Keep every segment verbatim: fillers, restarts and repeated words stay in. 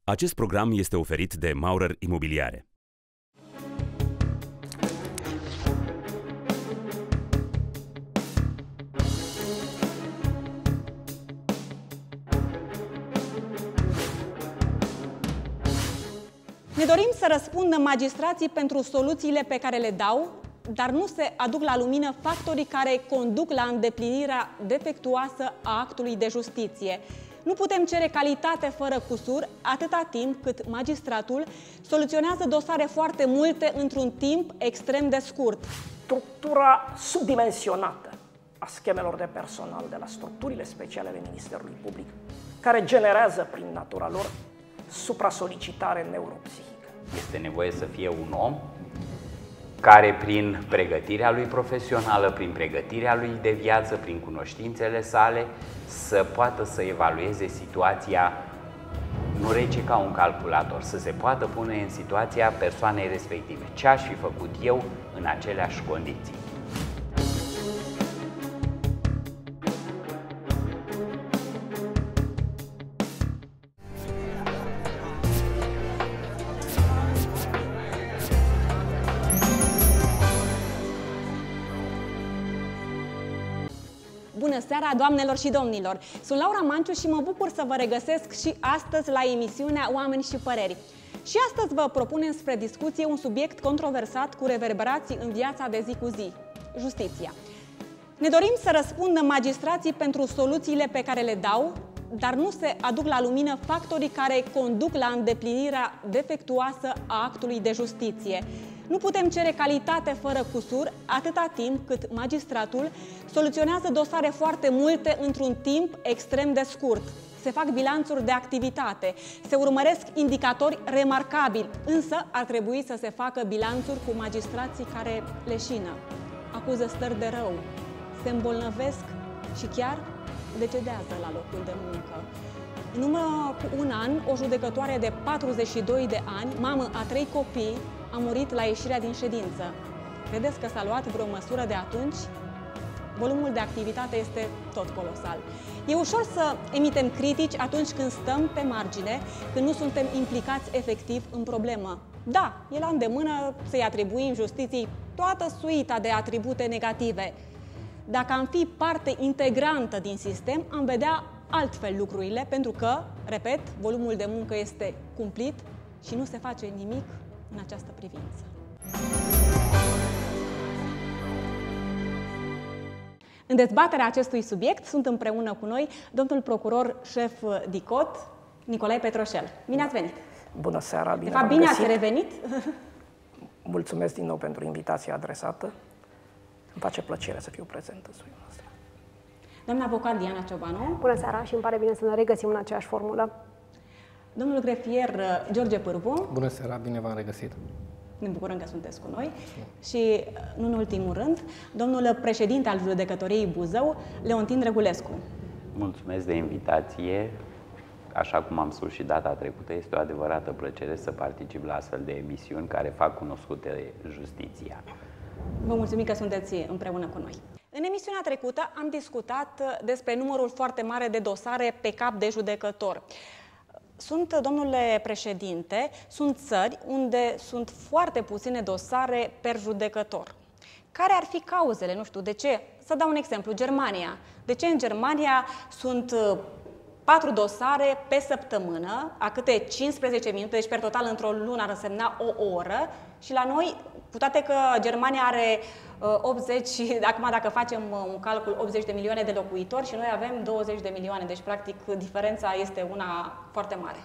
Acest program este oferit de Maurer Imobiliare. Ne dorim să răspundă magistrații pentru soluțiile pe care le dau, dar nu se aduc la lumină factorii care conduc la îndeplinirea defectuoasă a actului de justiție. Nu putem cere calitate fără cusur atâta timp cât magistratul soluționează dosare foarte multe într-un timp extrem de scurt. Structura subdimensionată a schemelor de personal de la structurile speciale ale Ministerului Public, care generează prin natura lor supra-solicitare neuropsihică. Este nevoie să fie un om care prin pregătirea lui profesională, prin pregătirea lui de viață, prin cunoștințele sale, să poată să evalueze situația nu rece ca un calculator, să se poată pune în situația persoanei respective. Ce aș fi făcut eu în aceleași condiții? Bună seara, doamnelor și domnilor! Sunt Laura Manciu și mă bucur să vă regăsesc și astăzi la emisiunea Oameni și Păreri. Și astăzi vă propunem spre discuție un subiect controversat cu reverberații în viața de zi cu zi, justiția. Ne dorim să răspundă magistrații pentru soluțiile pe care le dau, dar nu se aduc la lumină factorii care conduc la îndeplinirea defectuoasă a actului de justiție. Nu putem cere calitate fără cusur atâta timp cât magistratul soluționează dosare foarte multe într-un timp extrem de scurt. Se fac bilanțuri de activitate, se urmăresc indicatori remarcabili, însă ar trebui să se facă bilanțuri cu magistrații care leșină, acuză stări de rău, se îmbolnăvesc și chiar decedează la locul de muncă. În urmă cu un an, o judecătoare de patruzeci și doi de ani, mamă a trei copii, a murit la ieșirea din ședință. Credeți că s-a luat vreo măsură de atunci? Volumul de activitate este tot colosal. E ușor să emitem critici atunci când stăm pe margine, când nu suntem implicați efectiv în problemă. Da, e la îndemână să-i atribuim justiției toată suita de atribute negative. Dacă am fi parte integrantă din sistem, am vedea altfel lucrurile, pentru că, repet, volumul de muncă este cumplit și nu se face nimic în această privință. În dezbaterea acestui subiect sunt împreună cu noi domnul procuror șef DICOT, Nicolae Petroșel. Bine ați venit! Bună seara! Bine de fapt, bine ați revenit! Mulțumesc din nou pentru invitația adresată. Îmi face plăcere să fiu prezent în studiul nostru. Doamna avocat Diana Ciobanu. Bună seara și îmi pare bine să ne regăsim în aceeași formulă. Domnul grefier George Pârvu. Bună seara, bine v-am regăsit. Ne bucurăm că sunteți cu noi. Și, nu în ultimul rând, domnul președinte al Judecătoriei Buzău, Leontin Regulescu. Mulțumesc de invitație. Așa cum am spus și data trecută, este o adevărată plăcere să particip la astfel de emisiuni care fac cunoscute justiția. Vă mulțumim că sunteți împreună cu noi. În emisiunea trecută am discutat despre numărul foarte mare de dosare pe cap de judecător. Sunt, domnule președinte, sunt țări unde sunt foarte puține dosare per judecător. Care ar fi cauzele? Nu știu, de ce? Să dau un exemplu, Germania. De ce în Germania sunt patru dosare pe săptămână, a câte cincisprezece minute, deci per total într-o lună ar însemna o oră, și la noi, cu toate că Germania are optzeci, acum dacă facem un calcul, optzeci de milioane de locuitori și noi avem douăzeci de milioane, deci practic diferența este una foarte mare.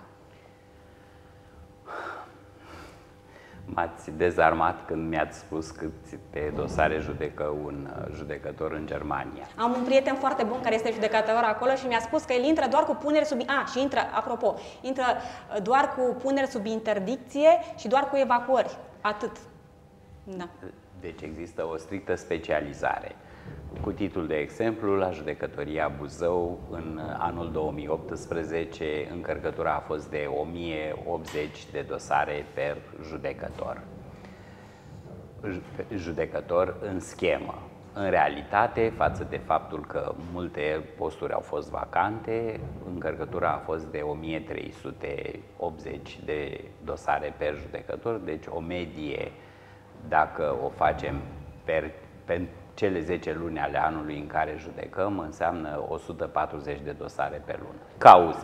M-ați dezarmat când mi-ați spus câte dosare judecă un judecător în Germania. Am un prieten foarte bun care este judecător acolo și mi-a spus că el intră doar cu puneri sub... A, și intră, apropo, intră doar cu puneri sub interdicție și doar cu evacuări. Atât. Da. Deci există o strictă specializare. Cu titlul de exemplu, la Judecătoria Buzău, în anul două mii optsprezece, încărcătura a fost de o mie optzeci de dosare per judecător. Judecător în schemă. În realitate, față de faptul că multe posturi au fost vacante, încărcătura a fost de o mie trei sute optzeci de dosare per judecător, deci o medie, dacă o facem per, pe cele zece luni ale anului în care judecăm, înseamnă o sută patruzeci de dosare pe lună. Cauze.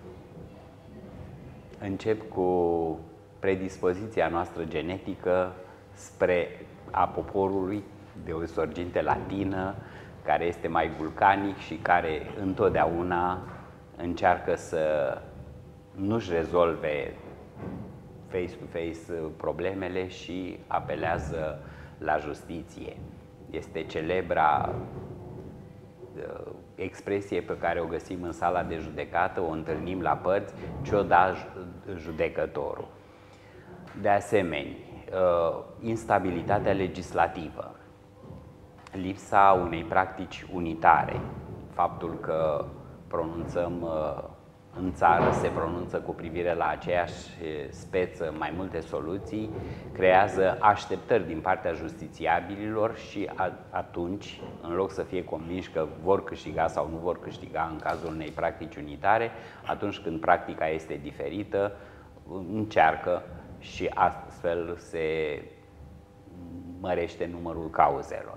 Încep cu predispoziția noastră genetică spre a poporului de o sorginte latină, care este mai vulcanic și care întotdeauna încearcă să nu-și rezolve face-to-face problemele și apelează la justiție. Este celebra uh, expresie pe care o găsim în sala de judecată, o întâlnim la părți, ce-o da judecătorul. De asemenea, uh, instabilitatea legislativă, lipsa unei practici unitare, faptul că pronunțăm uh, în țară, se pronunță cu privire la aceeași speță mai multe soluții, creează așteptări din partea justițiabililor și atunci, în loc să fie convinși că vor câștiga sau nu vor câștiga în cazul unei practici unitare, atunci când practica este diferită, încearcă și astfel se mărește numărul cauzelor.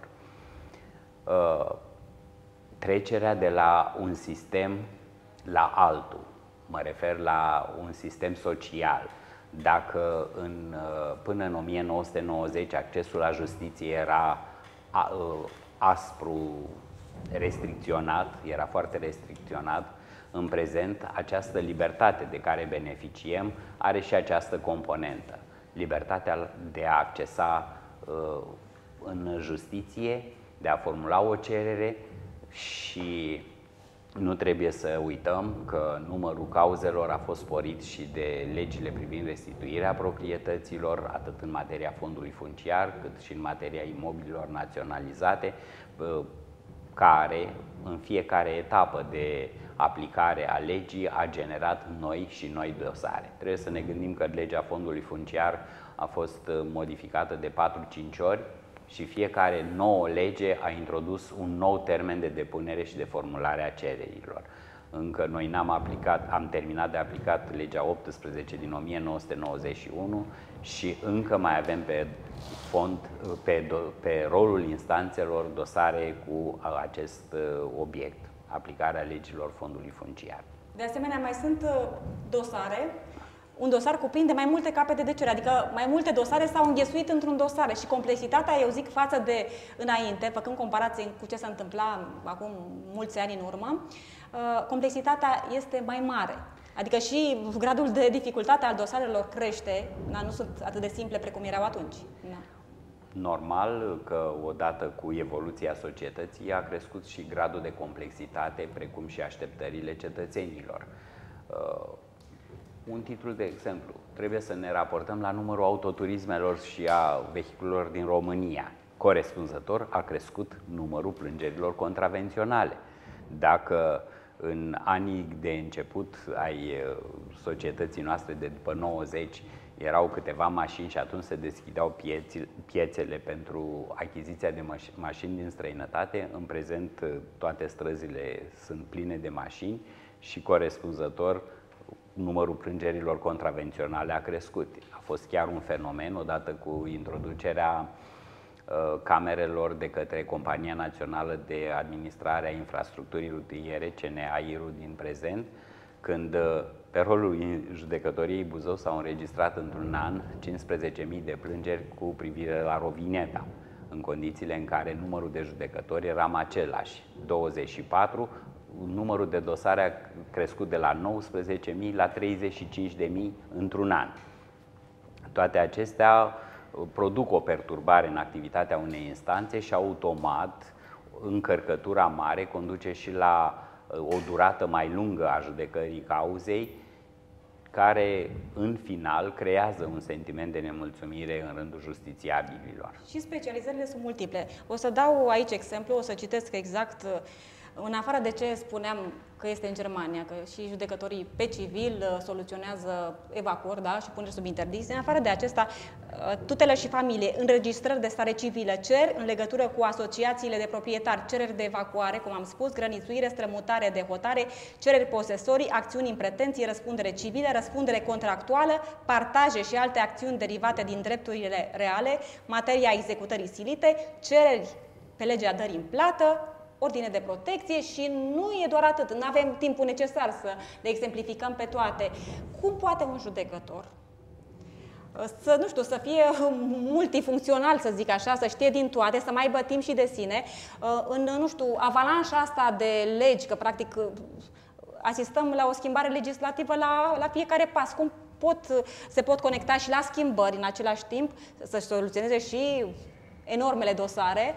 Trecerea de la un sistem la altul, mă refer la un sistem social. Dacă în, până în o mie nouă sute nouăzeci accesul la justiție era aspru, restricționat, era foarte restricționat, în prezent această libertate de care beneficiem are și această componentă. Libertatea de a accesa în justiție, de a formula o cerere și nu trebuie să uităm că numărul cauzelor a fost sporit și de legile privind restituirea proprietăților, atât în materia fondului funciar, cât și în materia imobililor naționalizate, care în fiecare etapă de aplicare a legii a generat noi și noi dosare. Trebuie să ne gândim că legea fondului funciar a fost modificată de patru-cinci ori și fiecare nouă lege a introdus un nou termen de depunere și de formulare a cererilor. Încă noi n-am aplicat, am terminat de aplicat legea optsprezece din o mie nouă sute nouăzeci și unu și încă mai avem pe fond, pe, pe rolul instanțelor dosare cu acest obiect, aplicarea legilor fondului funciar. De asemenea, mai sunt dosare. Un dosar cuprinde mai multe capete de cerere, adică mai multe dosare s-au înghesuit într-un dosar și complexitatea, eu zic, față de înainte, făcând comparație cu ce se întâmpla acum mulți ani în urmă, complexitatea este mai mare. Adică și gradul de dificultate al dosarelor crește, nu sunt atât de simple precum erau atunci. Da. Normal că odată cu evoluția societății a crescut și gradul de complexitate, precum și așteptările cetățenilor. Un titlu de exemplu, trebuie să ne raportăm la numărul autoturismelor și a vehiculelor din România. Corespunzător a crescut numărul plângerilor contravenționale. Dacă în anii de început ai societății noastre de după nouăzeci erau câteva mașini și atunci se deschideau piețele pentru achiziția de mașini din străinătate, în prezent toate străzile sunt pline de mașini și corespunzător numărul plângerilor contravenționale a crescut. A fost chiar un fenomen odată cu introducerea uh, camerelor de către Compania Națională de Administrare a Infrastructurii Rutiere, C N A I R U din prezent, când uh, pe rolul judecătoriei Buzău s-au înregistrat într-un an cincisprezece mii de plângeri cu privire la rovineta, în condițiile în care numărul de judecători era același, douăzeci și patru, numărul de dosare a crescut de la nouăsprezece mii la treizeci și cinci de mii într-un an. Toate acestea produc o perturbare în activitatea unei instanțe și automat încărcătura mare conduce și la o durată mai lungă a judecării cauzei, care în final creează un sentiment de nemulțumire în rândul justițiabililor. Și specializările sunt multiple. O să dau aici exemplu, o să citesc exact În afară de ce spuneam că este în Germania, că și judecătorii pe civil soluționează evacuări, da, și punere sub interdicție, în afară de acesta, tutelă și familie, înregistrări de stare civilă, cer în legătură cu asociațiile de proprietari, cereri de evacuare, cum am spus, grănițuire, strămutare, dehotare, cereri posesorii, acțiuni în pretenție, răspundere civilă, răspundere contractuală, partaje și alte acțiuni derivate din drepturile reale, materia executării silite, cereri pe legea dării în plată, ordine de protecție și nu e doar atât, nu avem timpul necesar să le exemplificăm pe toate. Cum poate un judecător să, nu știu, să fie multifuncțional, să zic așa, să știe din toate, să mai aibă timp și de sine, în, nu știu, avalanșa asta de legi, că practic asistăm la o schimbare legislativă la, la fiecare pas. Cum pot, se pot conecta și la schimbări în același timp, să-și soluționeze și enormele dosare?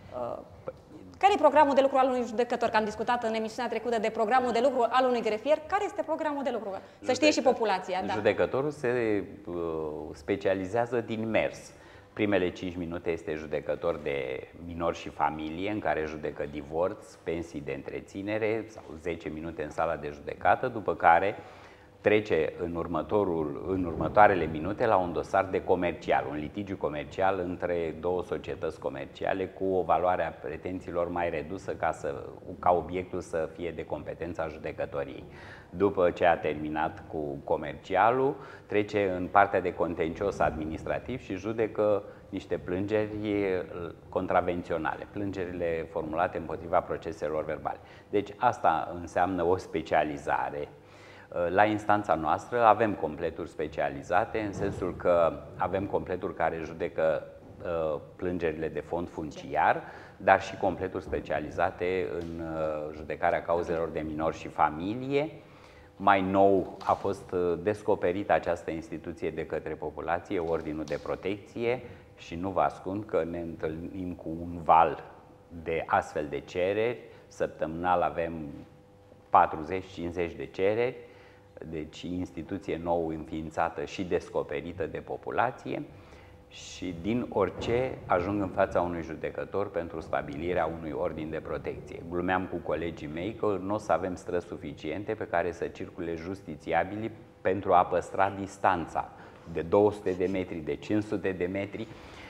Care e programul de lucru al unui judecător? Că am discutat în emisiunea trecută de programul de lucru al unui grefier. Care este programul de lucru? Să Judecă. știe și populația. Da. Judecătorul se uh, specializează din mers. Primele cinci minute este judecător de minori și familie, în care judecă divorț, pensii de întreținere, sau zece minute în sala de judecată, după care trece în, următorul, în următoarele minute la un dosar de comercial, un litigiu comercial între două societăți comerciale cu o valoare a pretențiilor mai redusă ca, să, ca obiectul să fie de competența judecătoriei. După ce a terminat cu comercialul, trece în partea de contencios administrativ și judecă niște plângeri contravenționale, plângerile formulate împotriva proceselor verbale. Deci asta înseamnă o specializare. La instanța noastră avem completuri specializate, în sensul că avem completuri care judecă uh, plângerile de fond funciar, dar și completuri specializate în uh, judecarea cauzelor de minori și familie. Mai nou a fost descoperită această instituție de către populație, Ordinul de Protecție, și nu vă ascund că ne întâlnim cu un val de astfel de cereri. Săptămânal avem patruzeci cincizeci de cereri. Deci instituție nouă înființată și descoperită de populație, și din orice ajung în fața unui judecător pentru stabilirea unui ordin de protecție. Glumeam cu colegii mei că nu o să avem străzi suficiente pe care să circule justițiabili pentru a păstra distanța de două sute de metri, de cinci sute de metri,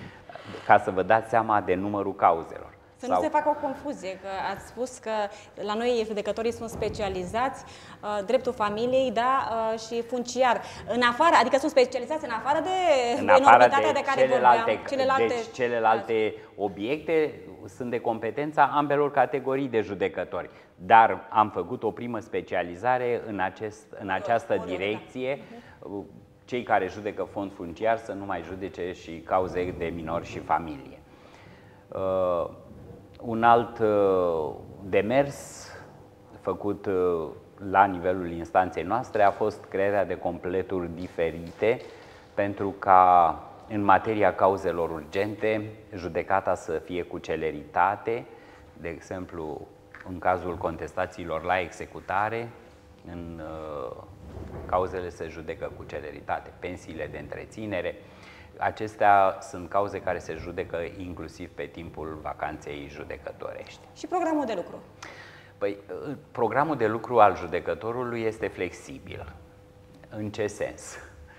ca să vă dați seama de numărul cauzelor. Să nu Sau... se facă o confuzie, că ați spus că la noi judecătorii sunt specializați, uh, dreptul familiei, da, uh, și funciar. În afară, adică sunt specializați în afară de în afară de, de care celelalte, vorbeam, celelalte, deci celelalte obiecte sunt de competența ambelor categorii de judecători. Dar am făcut o primă specializare în, acest, în această o, direcție. Uh-huh. Cei care judecă fond funciar să nu mai judece și cauze de minori și familie. Uh, Un alt demers făcut la nivelul instanței noastre a fost crearea de completuri diferite pentru ca în materia cauzelor urgente judecata să fie cu celeritate, de exemplu în cazul contestațiilor la executare, în cauzele se judecă cu celeritate, pensiile de întreținere. Acestea sunt cauze care se judecă inclusiv pe timpul vacanței judecătorești. Și programul de lucru? Păi, programul de lucru al judecătorului este flexibil. În ce sens?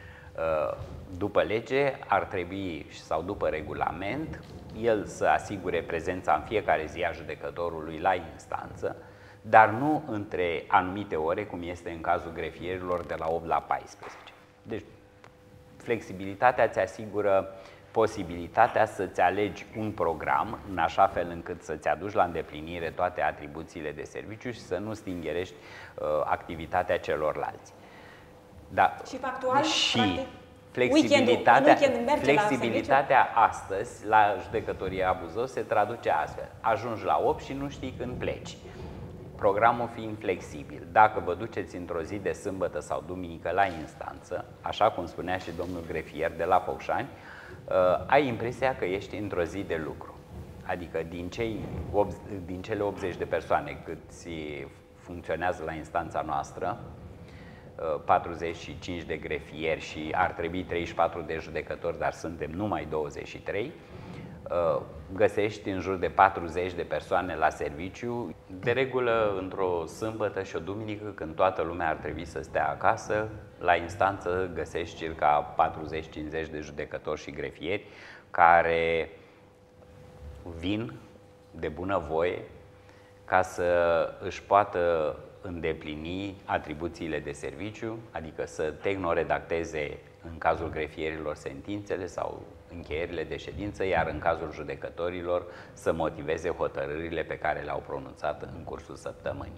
După lege ar trebui, sau după regulament, el să asigure prezența în fiecare zi a judecătorului la instanță, dar nu între anumite ore, cum este în cazul grefierilor de la opt la paisprezece. Deci, flexibilitatea îți asigură posibilitatea să-ți alegi un program în așa fel încât să-ți aduci la îndeplinire toate atribuțiile de serviciu și să nu stingherești uh, activitatea celorlalți. Da, și factual, și practic, flexibilitatea, weekend, flexibilitatea la astăzi la judecătoria Buzău se traduce astfel. Ajungi la opt și nu știi când pleci. Programul fiind flexibil, dacă vă duceți într-o zi de sâmbătă sau duminică la instanță, așa cum spunea și domnul grefier de la Focșani, uh, ai impresia că ești într-o zi de lucru. Adică din, cei, din cele optzeci de persoane cât funcționează la instanța noastră, uh, patruzeci și cinci de grefieri și ar trebui treizeci și patru de judecători, dar suntem numai douăzeci și trei, Găsești în jur de patruzeci de persoane la serviciu, de regulă într-o sâmbătă și o duminică, când toată lumea ar trebui să stea acasă, la instanță găsești circa patruzeci cincizeci de judecători și grefieri care vin de bunăvoie ca să își poată îndeplini atribuțiile de serviciu, adică să tehnoredacteze în cazul grefierilor sentințele sau încheierile de ședință, iar în cazul judecătorilor să motiveze hotărârile pe care le-au pronunțat în cursul săptămânii.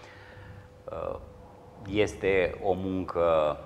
Este o muncă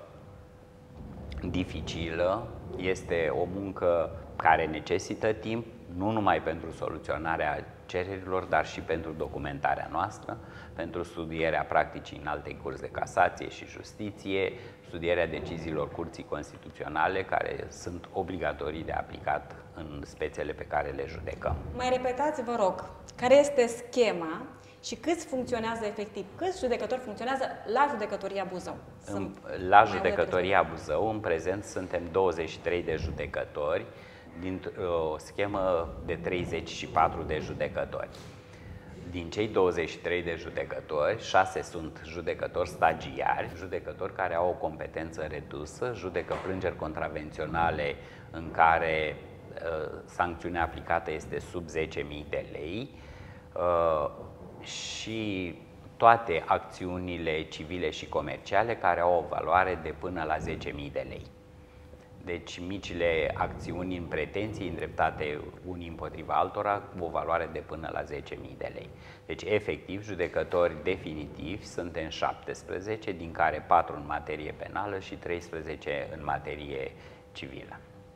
dificilă, este o muncă care necesită timp, nu numai pentru soluționarea cererilor, dar și pentru documentarea noastră, pentru studierea practicii în alte curți de casație și justiție, studierea deciziilor Curții Constituționale, care sunt obligatorii de aplicat în spețele pe care le judecăm. Mai repetați, vă rog, care este schema și câți funcționează efectiv? Câți judecători funcționează la Judecătoria Buzău? În, la Judecătoria Buzău, în prezent, suntem douăzeci și trei de judecători, dintr-o schemă de treizeci și patru de judecători. Din cei douăzeci și trei de judecători, șase sunt judecători stagiari, judecători care au o competență redusă, judecă plângeri contravenționale în care uh, sancțiunea aplicată este sub zece mii de lei uh, și toate acțiunile civile și comerciale care au o valoare de până la zece mii de lei. Deci micile acțiuni în pretenții îndreptate unii împotriva altora cu o valoare de până la zece mii de lei. Deci efectiv judecători definitivi suntem șaptesprezece, din care patru în materie penală și treisprezece în materie civilă.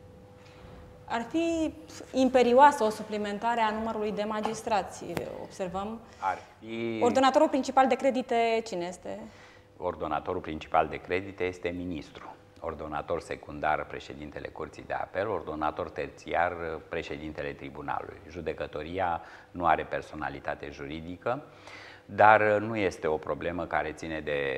Ar fi imperioasă o suplimentare a numărului de magistrați, observăm. Ar fi... Ordonatorul principal de credite cine este? Ordonatorul principal de credite este ministru. Ordonator secundar, președintele Curții de Apel, ordonator terțiar, președintele Tribunalului. Judecătoria nu are personalitate juridică, dar nu este o problemă care ține de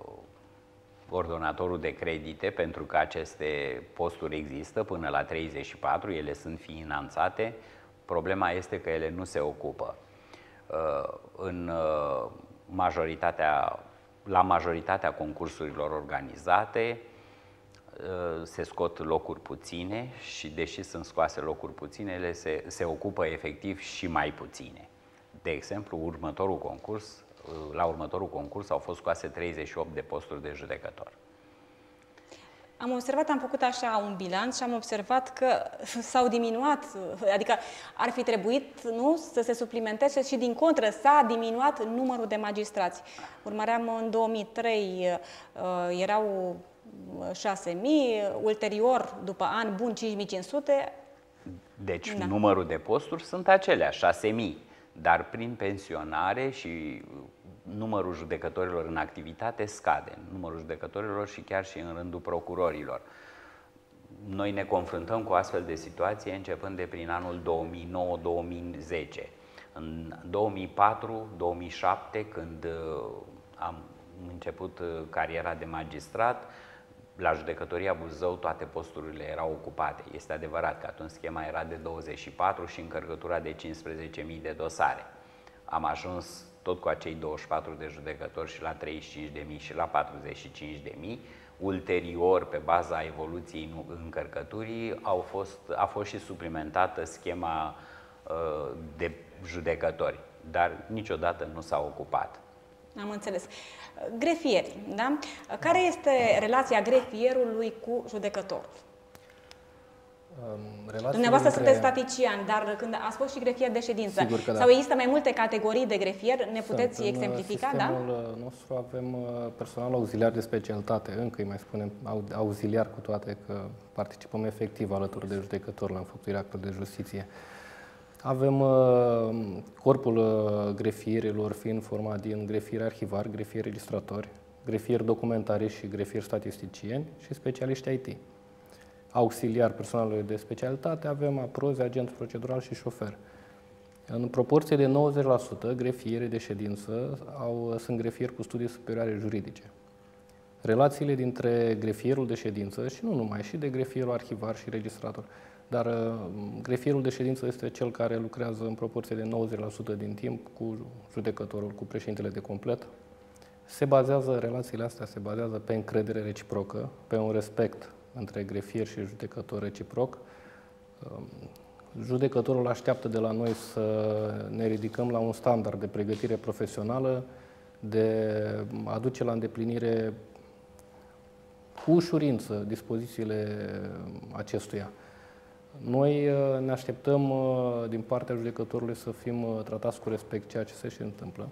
ordonatorul de credite, pentru că aceste posturi există până la treizeci și patru, ele sunt finanțate. Problema este că ele nu se ocupă. În majoritatea, la majoritatea concursurilor organizate, se scot locuri puține și, deși sunt scoase locuri puține, ele se, se ocupă efectiv și mai puține. De exemplu, următorul concurs, la următorul concurs au fost scoase treizeci și opt de posturi de judecător. Am observat, am făcut așa un bilanț și am observat că s-au diminuat, adică ar fi trebuit, nu, să se suplimenteze și din contră s-a diminuat numărul de magistrați. Urmăream în două mii trei, erau șase mii, ulterior, după an bun, cinci mii cinci sute. Deci da. Numărul de posturi sunt acelea, șase mii, dar prin pensionare și numărul judecătorilor în activitate scade, numărul judecătorilor și chiar și în rândul procurorilor. Noi ne confruntăm cu astfel de situație începând de prin anul două mii nouă două mii zece. În două mii patru două mii șapte, când am început cariera de magistrat, la Judecătoria Buzău toate posturile erau ocupate. Este adevărat că atunci schema era de douăzeci și patru și încărcătura de cincisprezece mii de dosare. Am ajuns tot cu acei douăzeci și patru de judecători și la treizeci și cinci de mii și la patruzeci și cinci de mii. Ulterior, pe baza evoluției încărcăturii, au fost, a fost și suplimentată schema uh, de judecători, dar niciodată nu s-a ocupat. Am înțeles. Grefieri, da? Care este relația grefierului cu judecătorul? Relația Dumneavoastră dintre... sunteți statician, dar când ați fost și grefier de ședință, da. sau există mai multe categorii de grefier, ne puteți Sunt. exemplifica? În sistemul da? nostru avem personal auxiliar de specialitate, încă îi mai spunem auxiliar, cu toate că participăm efectiv alături de judecători la înfăptuirea actelor de justiție. Avem uh, corpul uh, grefierilor fiind format din grefieri arhivari, grefieri registratori, grefieri documentariști și grefieri statisticieni și specialiști I T. Auxiliar personalului de specialitate avem aprozi, agent procedural și șofer. În proporție de nouăzeci la sută, grefierii de ședință au, sunt grefieri cu studii superioare juridice. Relațiile dintre grefierul de ședință și nu numai, și de grefierul arhivar și registrator, Dar grefierul de ședință este cel care lucrează în proporție de nouăzeci la sută din timp cu judecătorul, cu președintele de complet. Se bazează, relațiile astea se bazează pe încredere reciprocă, pe un respect între grefier și judecător reciproc. Judecătorul așteaptă de la noi să ne ridicăm la un standard de pregătire profesională, de a aduce la îndeplinire cu ușurință dispozițiile acestuia. Noi ne așteptăm din partea judecătorului să fim tratați cu respect, ceea ce se și întâmplă,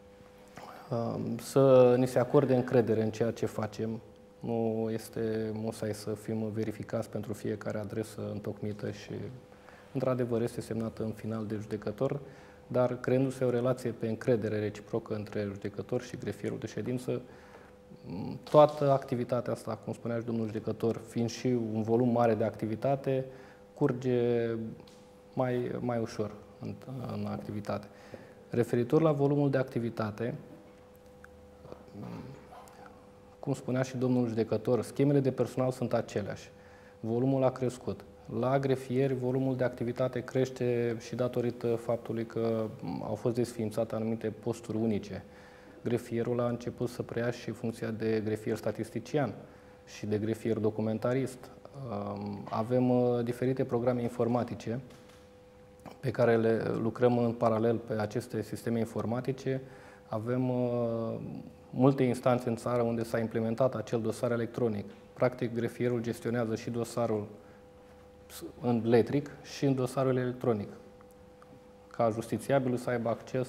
să ni se acorde încredere în ceea ce facem. Nu este musai să fim verificați pentru fiecare adresă întocmită și, într-adevăr, este semnată în final de judecător, dar creându-se o relație pe încredere reciprocă între judecător și grefierul de ședință, toată activitatea asta, cum spunea și domnul judecător, fiind și un volum mare de activitate, curge mai, mai ușor în, în activitate. Referitor la volumul de activitate, cum spunea și domnul judecător, schemele de personal sunt aceleași. Volumul a crescut. La grefieri, volumul de activitate crește și datorită faptului că au fost desființate anumite posturi unice. Grefierul a început să preia și funcția de grefier statistician și de grefier documentarist. Avem diferite programe informatice pe care le lucrăm în paralel pe aceste sisteme informatice. Avem multe instanțe în țară unde s-a implementat acel dosar electronic. Practic, grefierul gestionează și dosarul în letric și în dosarul electronic, ca justițiabilul să aibă acces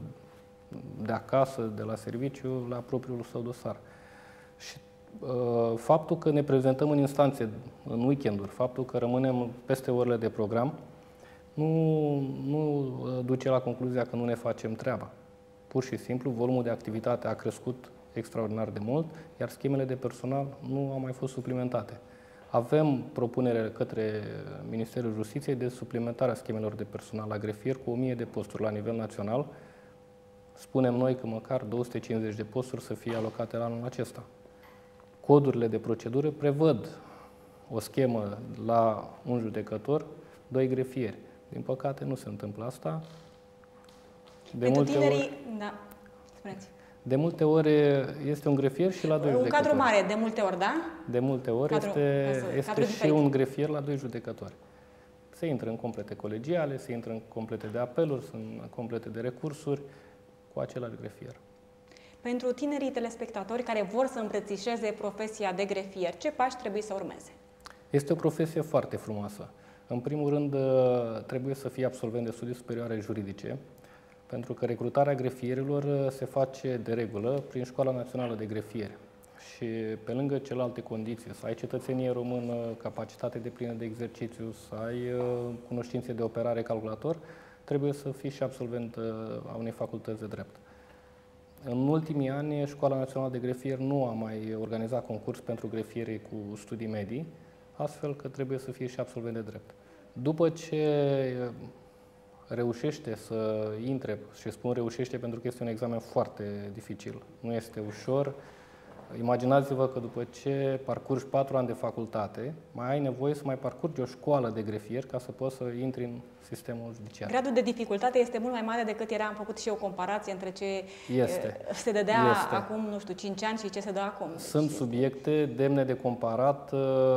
de acasă, de la serviciu, la propriul său dosar. Și uh, faptul că ne prezentăm în instanțe în weekenduri, faptul că rămânem peste orele de program, nu, nu duce la concluzia că nu ne facem treaba. Pur și simplu, volumul de activitate a crescut extraordinar de mult, iar schemele de personal nu au mai fost suplimentate. Avem propunere către Ministerul Justiției de suplimentarea schemelor de personal la grefier cu o mie de posturi la nivel național. Spunem noi că măcar două sute cincizeci de posturi să fie alocate la anul acesta. Codurile de procedură prevăd o schemă la un judecător, doi grefieri. Din păcate nu se întâmplă asta. De Pentru multe tinerii, ori, da, spuneți. De multe ori este un grefier și la doi un judecători. Un cadru mare, de multe ori, da? De multe ori cadru, este, este și diferit. Un grefier la doi judecători. Se intră în complete colegiale, se intră în complete de apeluri, sunt complete de recursuri, cu același grefier. Pentru tinerii telespectatori care vor să îmbrățișeze profesia de grefier, ce pași trebuie să urmeze? Este o profesie foarte frumoasă. În primul rând, trebuie să fie absolvent de studii superioare juridice, pentru că recrutarea grefierilor se face de regulă prin Școala Națională de Grefieri. Și pe lângă celelalte condiții, să ai cetățenie română, capacitate deplină de exercițiu, să ai cunoștințe de operare calculator, trebuie să fii și absolvent a unei facultăți de drept. În ultimii ani, Școala Națională de Grefieri nu a mai organizat concurs pentru grefierii cu studii medii, astfel că trebuie să fie și absolvent de drept. După ce reușește să intre, și spun reușește pentru că este un examen foarte dificil, nu este ușor. Imaginați-vă că după ce parcurgi patru ani de facultate, mai ai nevoie să mai parcurgi o școală de grefier ca să poți să intri în sistemul judiciar. Gradul de dificultate este mult mai mare decât era, am făcut și eu o comparație între ce este. se dădea este. acum, nu știu, cinci ani și ce se dă acum. Sunt deci subiecte demne de comparat,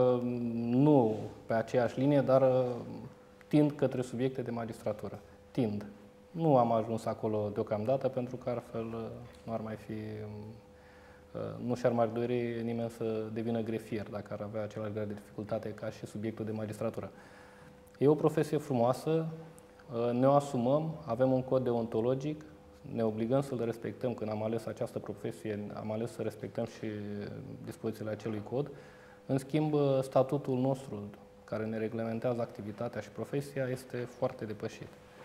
nu pe aceeași linie, dar tind către subiecte de magistratură. Tind. Nu am ajuns acolo deocamdată, pentru că altfel nu ar mai fi... Nu și-ar mai dori nimeni să devină grefier dacă ar avea același grad de dificultate ca și subiectul de magistratură. E o profesie frumoasă, ne o asumăm, avem un cod deontologic, ne obligăm să-l respectăm. Când am ales această profesie, am ales să respectăm și dispozițiile acelui cod. În schimb, statutul nostru, care ne reglementează activitatea și profesia, este foarte depășit.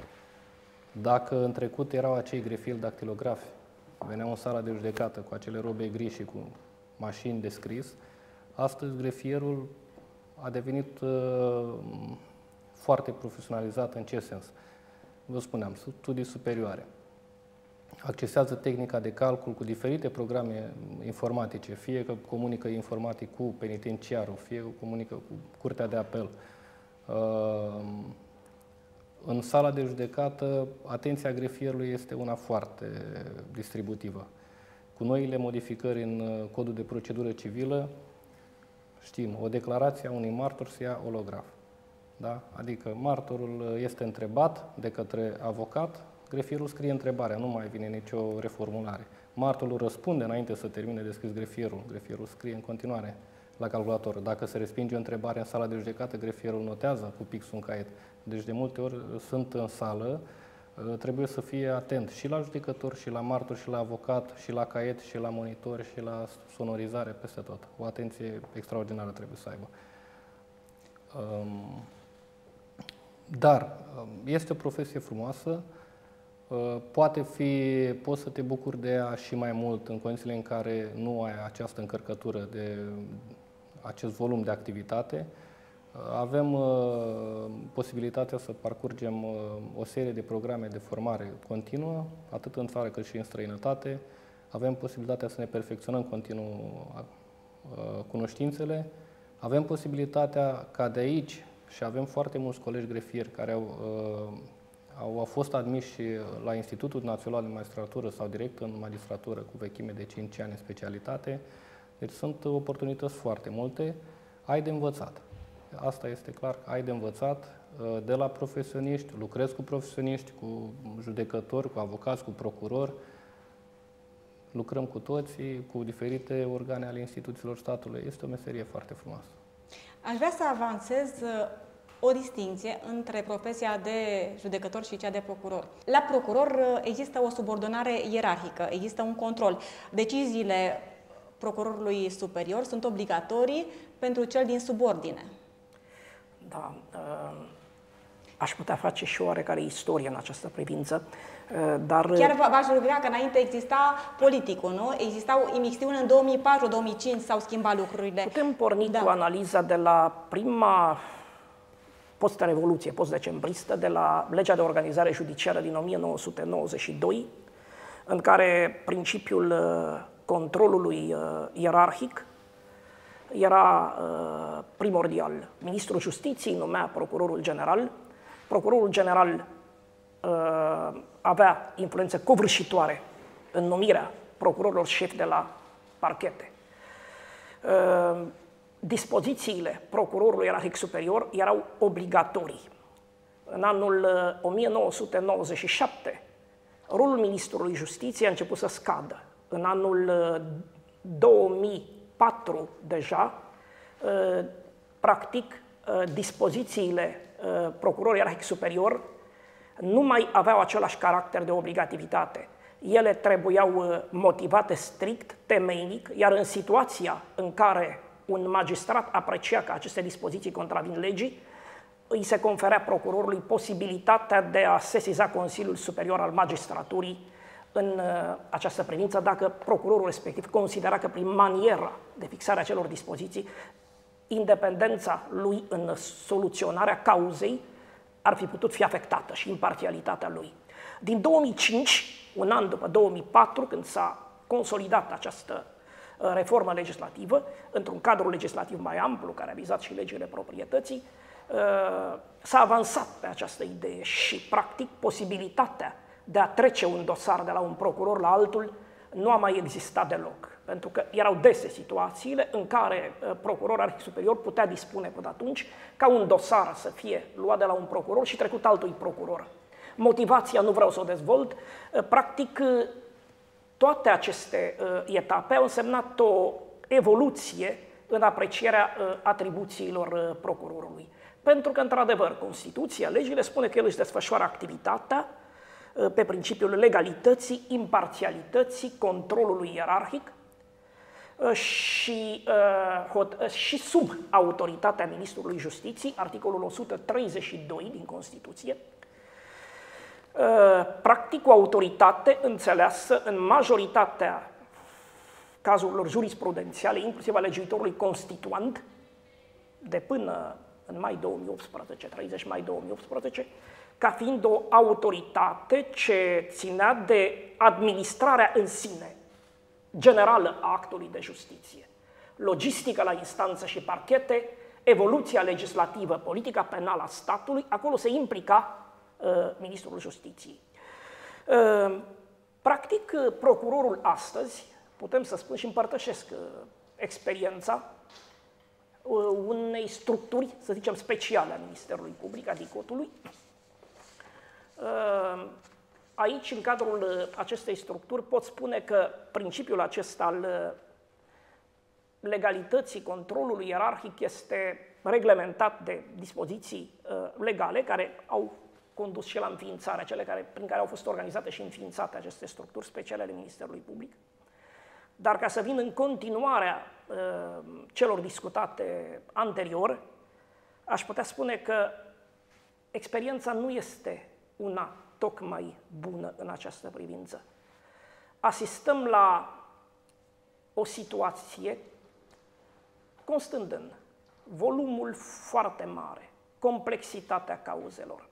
Dacă în trecut erau acei grefieri dactilografi, veneau în sala de judecată cu acele robe gri și cu mașini de scris, astăzi grefierul a devenit uh, foarte profesionalizat. În ce sens? Vă spuneam, studii superioare. Accesează tehnica de calcul cu diferite programe informatice, fie că comunică informatic cu penitenciarul, fie că comunică cu Curtea de Apel. În sala de judecată, atenția grefierului este una foarte distributivă. Cu noile modificări în Codul de Procedură Civilă, știm, o declarație a unui martor se ia olograf. Da? Adică martorul este întrebat de către avocat, grefierul scrie întrebarea, nu mai vine nicio reformulare. Martorul răspunde înainte să termine de scris grefierul, grefierul scrie în continuare la calculator. Dacă se respinge o întrebare în sala de judecată, grefierul notează cu pixul în caiet. Deci de multe ori sunt în sală, trebuie să fie atent și la judecător, și la martor, și la avocat, și la caiet, și la monitor, și la sonorizare, peste tot. O atenție extraordinară trebuie să aibă. Dar este o profesie frumoasă, poate fi, poți să te bucuri de ea și mai mult în condițiile în care nu ai această încărcătură de acest volum de activitate. Avem uh, posibilitatea să parcurgem uh, o serie de programe de formare continuă, atât în țară cât și în străinătate. Avem posibilitatea să ne perfecționăm continuu uh, cunoștințele. Avem posibilitatea ca de aici, și avem foarte mulți colegi grefieri care au, uh, au, au fost admiși la Institutul Național de Magistratură sau direct în magistratură cu vechime de cinci ani în specialitate. Deci sunt oportunități foarte multe. Ai de învățat. Asta este clar, ai de învățat de la profesioniști, lucrezi cu profesioniști, cu judecători, cu avocați, cu procurori, lucrăm cu toții, cu diferite organe ale instituțiilor statului. Este o meserie foarte frumoasă. Aș vrea să avansez o distinție între profesia de judecător și cea de procuror. La procuror există o subordonare ierarhică, există un control. Deciziile procurorului superior sunt obligatorii pentru cel din subordine. Da, aș putea face și oarecare istorie în această privință, dar... Chiar v-aș ruga că înainte exista politicul, nu? Exista o imixtiune în două mii patru două mii cinci, s-au schimbat lucrurile. Putem porni da. cu analiza de la prima post-revoluție, post-decembristă, de la legea de organizare judiciară din o mie nouă sute nouăzeci și doi, în care principiul controlului ierarhic era uh, primordial. Ministrul Justiției numea procurorul general. Procurorul general uh, avea influență covârșitoare în numirea procurorilor șefi de la parchete. Uh, dispozițiile procurorului ierarhic superior erau obligatorii. În anul uh, o mie nouă sute nouăzeci și șapte, rolul Ministrului Justiției a început să scadă. În anul uh, două mii patru deja, practic, dispozițiile procurorului ierarhic superior nu mai aveau același caracter de obligativitate. Ele trebuiau motivate strict, temeinic, iar în situația în care un magistrat aprecia că aceste dispoziții contravin legii, îi se conferea procurorului posibilitatea de a sesiza Consiliul Superior al Magistraturii în această privință, dacă procurorul respectiv considera că prin maniera de fixare a celor dispoziții, independența lui în soluționarea cauzei ar fi putut fi afectată și imparțialitatea lui. Din două mii cinci, un an după două mii patru, când s-a consolidat această reformă legislativă, într-un cadru legislativ mai amplu, care a vizat și legile proprietății, s-a avansat pe această idee și, practic, posibilitatea de a trece un dosar de la un procuror la altul nu a mai existat deloc. Pentru că erau dese situațiile în care procurorul ierarhic superior putea dispune până atunci ca un dosar să fie luat de la un procuror și trecut altui procuror. Motivația nu vreau să o dezvolt. Practic, toate aceste etape au însemnat o evoluție în aprecierea atribuțiilor procurorului. Pentru că, într-adevăr, Constituția, legile spune că el își desfășoară activitatea pe principiul legalității, imparțialității, controlului ierarhic și, și sub autoritatea Ministrului Justiției, articolul o sută treizeci și doi din Constituție, practic o autoritate înțeleasă în majoritatea cazurilor jurisprudențiale, inclusiv a legiuitorului constituant, de până în mai două mii optsprezece, treizeci mai două mii optsprezece, ca fiind o autoritate ce ținea de administrarea în sine generală a actului de justiție. Logistica la instanță și parchete evoluția legislativă, politica penală a statului, acolo se implica uh, Ministrul Justiției. Uh, practic, procurorul astăzi, putem să spun și împărtășesc uh, experiența uh, unei structuri, să zicem, speciale a Ministerului Public, a DICOT-ului. Uh, aici, în cadrul acestei structuri, pot spune că principiul acesta al legalității controlului ierarhic este reglementat de dispoziții uh, legale care au condus și la înființarea, cele care, prin care au fost organizate și înființate aceste structuri speciale ale Ministerului Public. Dar ca să vin în continuarea uh, celor discutate anterior, aș putea spune că experiența nu este una tocmai bună în această privință. Asistăm la o situație constând în volumul foarte mare, complexitatea cauzelor,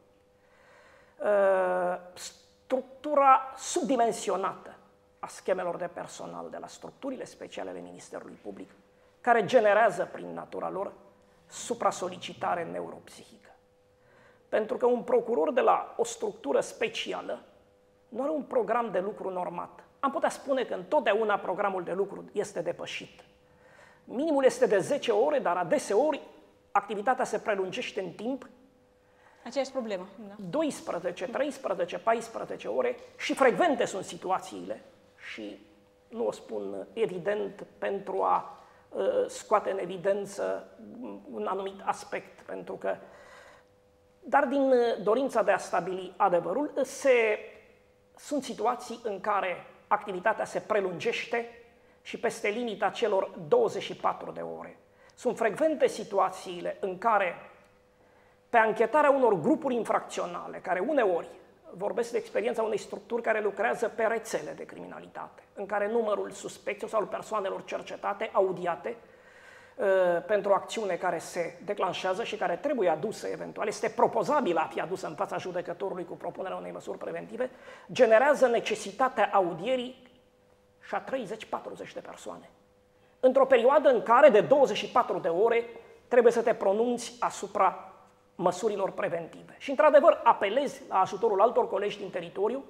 structura subdimensionată a schemelor de personal de la structurile speciale ale Ministerului Public, care generează prin natura lor supra-solicitare neuropsihică. Pentru că un procuror de la o structură specială nu are un program de lucru normat. Am putea spune că întotdeauna programul de lucru este depășit. Minimul este de zece ore, dar adeseori activitatea se prelungește în timp. Aceeași problemă. Da. doisprezece, treisprezece, paisprezece ore și frecvente sunt situațiile și nu o spun evident pentru a uh, scoate în evidență un anumit aspect, pentru că, dar din dorința de a stabili adevărul, se, sunt situații în care activitatea se prelungește și peste limita celor douăzeci și patru de ore. Sunt frecvente situațiile în care, pe anchetarea unor grupuri infracționale, care uneori vorbesc de experiența unei structuri care lucrează pe rețele de criminalitate, în care numărul suspecților sau persoanelor cercetate, audiate, uh, pentru o acțiune care se declanșează și care trebuie adusă eventual, este propozabilă a fi adusă în fața judecătorului cu propunerea unei măsuri preventive, generează necesitatea audierii și a treizeci patruzeci de persoane. Într-o perioadă în care de douăzeci și patru de ore trebuie să te pronunți asupra măsurilor preventive. Și, într-adevăr, apelezi la ajutorul altor colegi din teritoriu,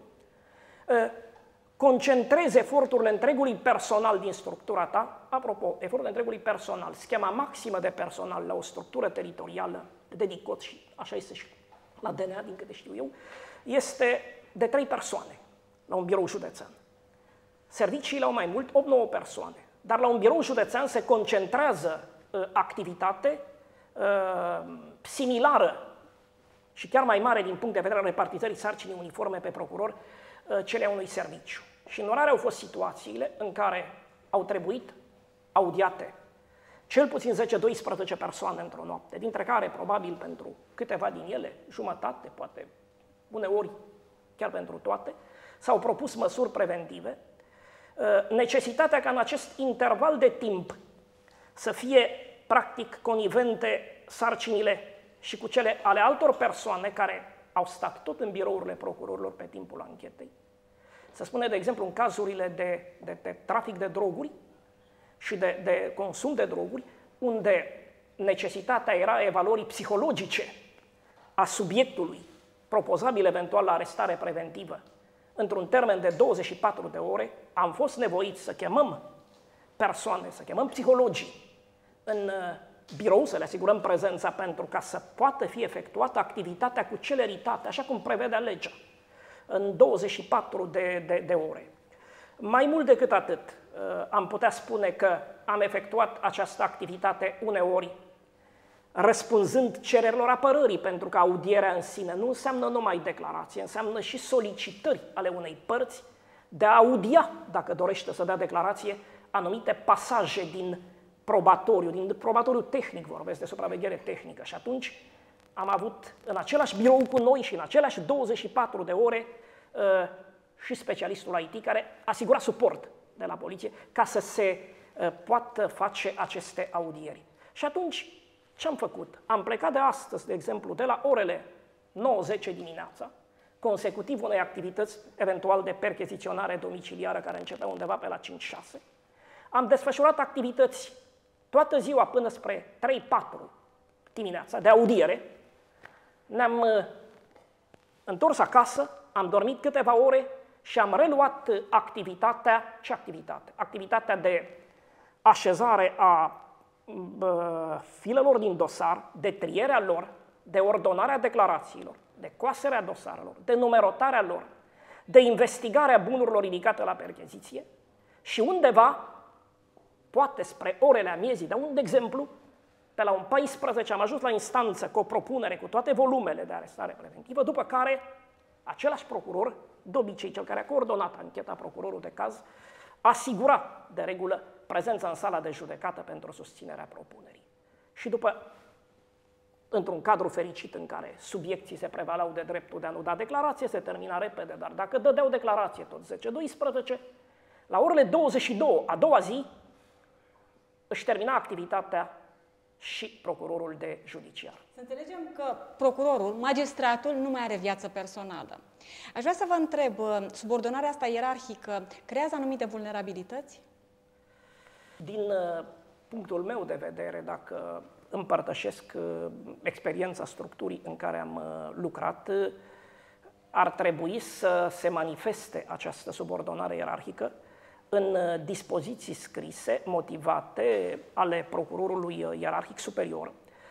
concentrezi eforturile întregului personal din structura ta. Apropo, eforturile întregului personal, schema maximă de personal la o structură teritorială de DICOT, și așa este și la D N A, din câte știu eu, este de trei persoane la un birou județean. Serviciile au mai mult, opt nouă persoane, dar la un birou județean se concentrează uh, activitate uh, similară și chiar mai mare din punct de vedere al repartizării sarcinii uniforme pe procuror, uh, cele a unui serviciu. Și în orare au fost situațiile în care au trebuit audiate cel puțin zece doisprezece persoane într-o noapte, dintre care, probabil pentru câteva din ele, jumătate, poate uneori chiar pentru toate, s-au propus măsuri preventive. Necesitatea ca în acest interval de timp să fie practic conivente sarcinile și cu cele ale altor persoane care au stat tot în birourile procurorilor pe timpul anchetei. Se spune, de exemplu, în cazurile de, de, de trafic de droguri și de, de consum de droguri, unde necesitatea era evaluării psihologice a subiectului, propozabil eventual la arestare preventivă, într-un termen de douăzeci și patru de ore, am fost nevoiți să chemăm persoane, să chemăm psihologii în birou, să le asigurăm prezența pentru ca să poată fi efectuată activitatea cu celeritate, așa cum prevede legea, în douăzeci și patru de, de, de ore. Mai mult decât atât, am putea spune că am efectuat această activitate uneori răspunzând cererilor apărării, pentru că audierea în sine nu înseamnă numai declarație, înseamnă și solicitări ale unei părți de a audia, dacă dorește să dea declarație, anumite pasaje din probatoriu, din probatoriu tehnic, vorbesc de supraveghere tehnică. Și atunci am avut în același birou cu noi și în aceleași douăzeci și patru de ore și specialistul I T care asigura suport de la poliție ca să se poată face aceste audieri. Și atunci, ce am făcut? Am plecat de astăzi, de exemplu, de la orele nouă zece dimineața, consecutiv unei activități eventual de percheziționare domiciliară care începea undeva pe la cinci șase. Am desfășurat activități toată ziua până spre trei patru dimineața de audiere, ne-am uh, întors acasă, am dormit câteva ore și am reluat activitatea, ce activitate? Activitatea de așezare a uh, filelor din dosar, de trierea lor, de ordonarea declarațiilor, de coaserea dosarelor, de numerotarea lor, de investigarea bunurilor ridicate la percheziție și undeva, poate spre orele amiezii, de un de exemplu, pe la un paisprezece am ajuns la instanță cu o propunere cu toate volumele de arestare preventivă, după care același procuror, de obicei cel care a coordonat ancheta, procurorul de caz, asigura de regulă prezența în sala de judecată pentru susținerea propunerii. Și după, într-un cadru fericit în care subiecții se prevalau de dreptul de a nu da declarație, se termina repede, dar dacă dădeau declarație tot zece doisprezece, la orele douăzeci și două, a doua zi, își termina activitatea și procurorul de judiciar. Să înțelegem că procurorul, magistratul, nu mai are viață personală. Aș vrea să vă întreb, subordonarea asta ierarhică creează anumite vulnerabilități? Din uh, punctul meu de vedere, dacă împărtășesc uh, experiența structurii în care am uh, lucrat, uh, ar trebui să se manifeste această subordonare ierarhică în dispoziții scrise, motivate, ale procurorului ierarhic superior,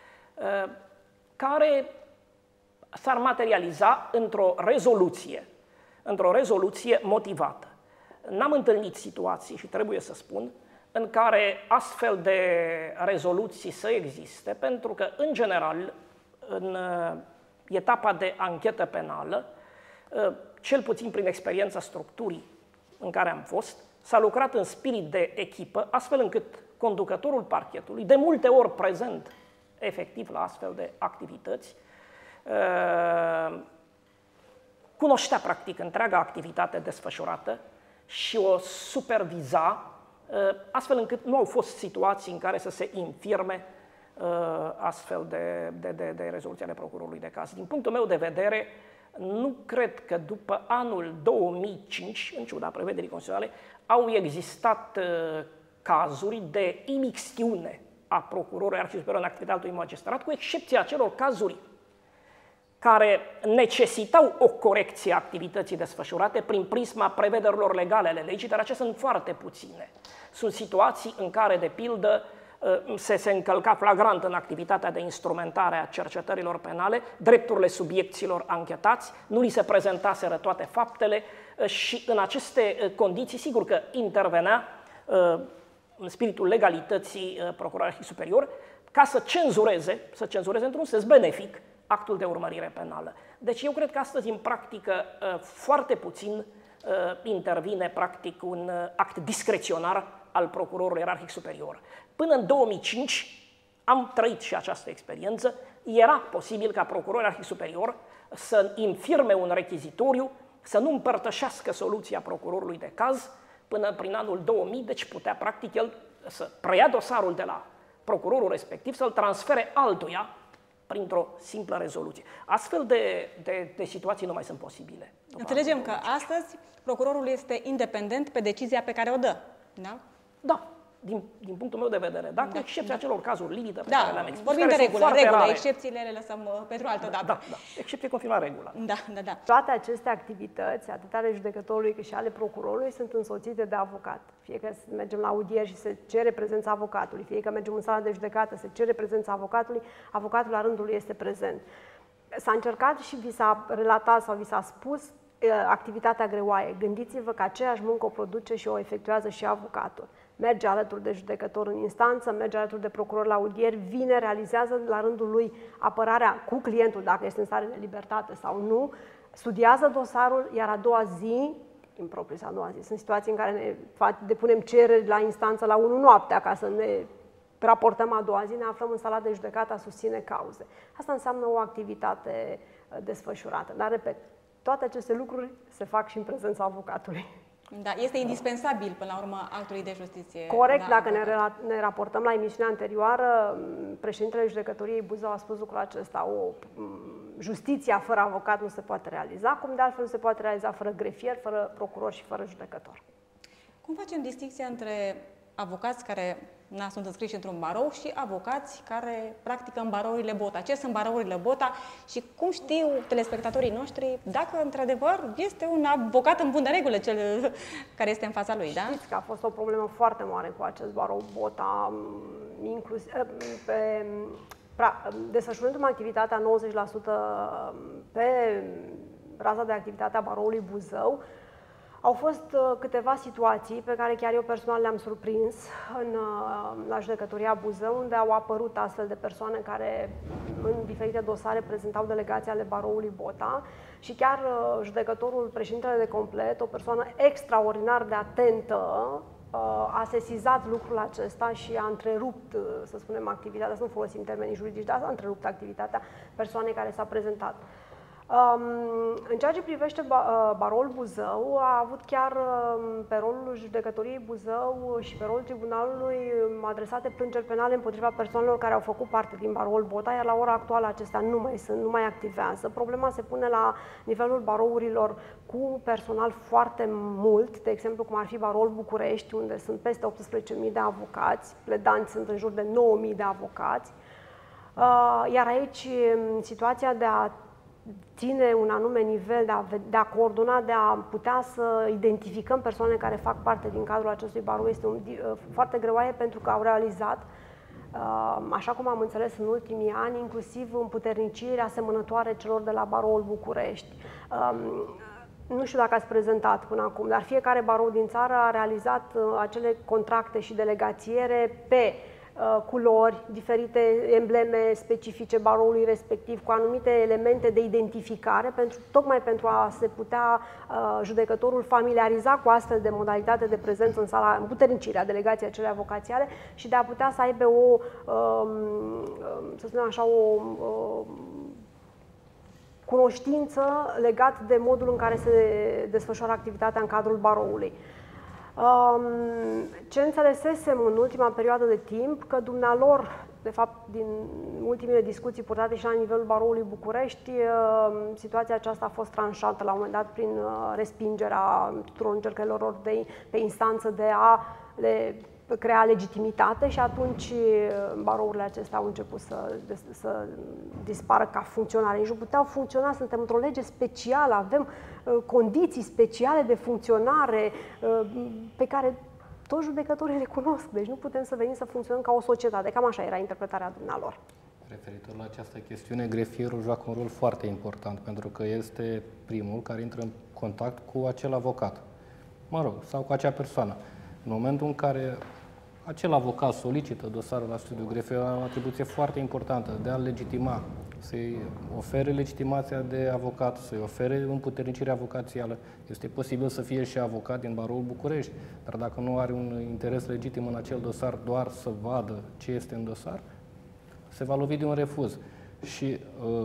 care s-ar materializa într-o rezoluție, într-o rezoluție motivată. N-am întâlnit situații, și trebuie să spun, în care astfel de rezoluții să existe, pentru că, în general, în etapa de anchetă penală, cel puțin prin experiența structurii în care am fost, s-a lucrat în spirit de echipă, astfel încât conducătorul parchetului, de multe ori prezent efectiv la astfel de activități, cunoștea practic întreaga activitate desfășurată și o superviza, astfel încât nu au fost situații în care să se infirme astfel de, de, de, de rezoluții ale procurorului de caz. Din punctul meu de vedere, nu cred că după anul două mii cinci, în ciuda prevederii constituționale, au existat uh, cazuri de imixtiune a procurorului ierarhic superior în activitatea altui magistrat, cu excepția acelor cazuri care necesitau o corecție a activității desfășurate prin prisma prevederilor legale ale legii, dar acestea sunt foarte puține. Sunt situații în care, de pildă, se, se încălca flagrant în activitatea de instrumentare a cercetărilor penale drepturile subiecților anchetați, nu li se prezentaseră toate faptele și în aceste condiții, sigur că intervenea în spiritul legalității procurorului superior ca să cenzureze, să cenzureze într-un sens benefic actul de urmărire penală. Deci eu cred că astăzi, în practică, foarte puțin intervine practic un act discreționar al procurorului ierarhic superior. Până în două mii cinci am trăit și această experiență. Era posibil ca procurorul ierarhic superior să infirme un rechizitoriu, să nu împărtășească soluția procurorului de caz până prin anul două mii, deci putea practic el să preia dosarul de la procurorul respectiv, să-l transfere altuia printr-o simplă rezoluție. Astfel de, de, de situații nu mai sunt posibile. Înțelegem că astăzi procurorul este independent pe decizia pe care o dă, da? Da, din, din punctul meu de vedere, da, cu excepția acelor cazuri limită pe da, care le-am expus. Vorbim de regulă, regulă, excepțiile le lăsăm pentru altă dată. Da, da, excepție confirma regula. Da, da, da. Toate aceste activități, atât ale judecătorului cât și ale procurorului, sunt însoțite de avocat. Fie că mergem la audier și se cere prezența avocatului, fie că mergem în sala de judecată, se cere prezența avocatului, avocatul la rândul lui este prezent. S-a încercat și vi s-a relatat sau vi s-a spus activitatea greoaie. Gândiți-vă că aceeași muncă o produce și o efectuează și avocatul. Merge alături de judecător în instanță, merge alături de procuror la audieri, vine, realizează la rândul lui apărarea cu clientul, dacă este în stare de libertate sau nu, studiază dosarul, iar a doua zi, în propriu sau a doua zi, sunt situații în care ne depunem cereri la instanță la unu noaptea ca să ne raportăm a doua zi, ne aflăm în sala de judecată a susține cauze. Asta înseamnă o activitate desfășurată. Dar, repet, toate aceste lucruri se fac și în prezența avocatului. Da, este indispensabil, până la urmă, actului de justiție. Corect, dacă ne, ne raportăm la emisiunea anterioară, președintele judecătoriei Buzău a spus lucrul acesta, o justiția fără avocat nu se poate realiza, cum de altfel nu se poate realiza fără grefier, fără procuror și fără judecător. Cum facem distincția între avocați care na, sunt înscriși într-un barou și avocați care practică în barourile Bota. Ce sunt barourile Bota și cum știu telespectatorii noștri dacă într-adevăr este un avocat în bună regulă cel care este în fața lui, da? Știți că a fost o problemă foarte mare cu acest barou Bota, inclusiv pe desfășurându-mi activitatea nouăzeci la sută pe raza de activitate a baroului Buzău. Au fost câteva situații pe care chiar eu personal le-am surprins în, la judecătoria Buzău, unde au apărut astfel de persoane care în diferite dosare prezentau delegații ale baroului Bota și chiar judecătorul, președintele de complet, o persoană extraordinar de atentă, a sesizat lucrul acesta și a întrerupt, să spunem, activitatea, să nu folosim termenii juridici, dar a întrerupt activitatea persoanei care s-a prezentat. În ceea ce privește baroul Buzău, a avut chiar pe rolul judecătoriei Buzău și pe rolul tribunalului adresate plângeri penale împotriva persoanelor care au făcut parte din baroul Bota, iar la ora actuală acestea nu mai sunt, nu mai activează. Problema se pune la nivelul barourilor cu personal foarte mult, de exemplu cum ar fi baroul București, unde sunt peste optsprezece mii de avocați, pledanți sunt în jur de nouă mii de avocați, iar aici situația de a ține un anume nivel, de a, de a coordona, de a putea să identificăm persoane care fac parte din cadrul acestui barou este un, foarte greoaie, pentru că au realizat, așa cum am înțeles în ultimii ani, inclusiv împuternicirile asemănătoare celor de la baroul București. Nu știu dacă ați prezentat până acum, dar fiecare barou din țară a realizat acele contracte și delegațiere pe culori, diferite embleme specifice baroului respectiv, cu anumite elemente de identificare, pentru, tocmai pentru a se putea uh, judecătorul familiariza cu astfel de modalitate de prezență în sala, împuternicirea delegației acelei avocațiale și de a putea să aibă o, uh, să spunem așa, o uh, cunoștință legată de modul în care se desfășoară activitatea în cadrul baroului. Ce înțelesesem în ultima perioadă de timp, că dumnealor, de fapt, din ultimele discuții purtate și la nivelul baroului București, situația aceasta a fost tranșată la un moment dat prin respingerea tuturor încercărilor de, pe instanță de a le crea legitimitate și atunci barourile acestea au început să, să dispară ca funcționare. Nici nu puteau funcționa, suntem într-o lege specială, avem condiții speciale de funcționare pe care toți judecătorii le cunosc, deci nu putem să venim să funcționăm ca o societate. Cam așa era interpretarea dumnealor. Referitor la această chestiune, grefierul joacă un rol foarte important, pentru că este primul care intră în contact cu acel avocat, mă rog, sau cu acea persoană. În momentul în care acel avocat solicită dosarul la studiu, grefierul are o atribuție foarte importantă de a legitima, să-i ofere legitimația de avocat, să-i ofere împuternicirea avocațială. Este posibil să fie și avocat din baroul București, dar dacă nu are un interes legitim în acel dosar, doar să vadă ce este în dosar, se va lovi de un refuz. Și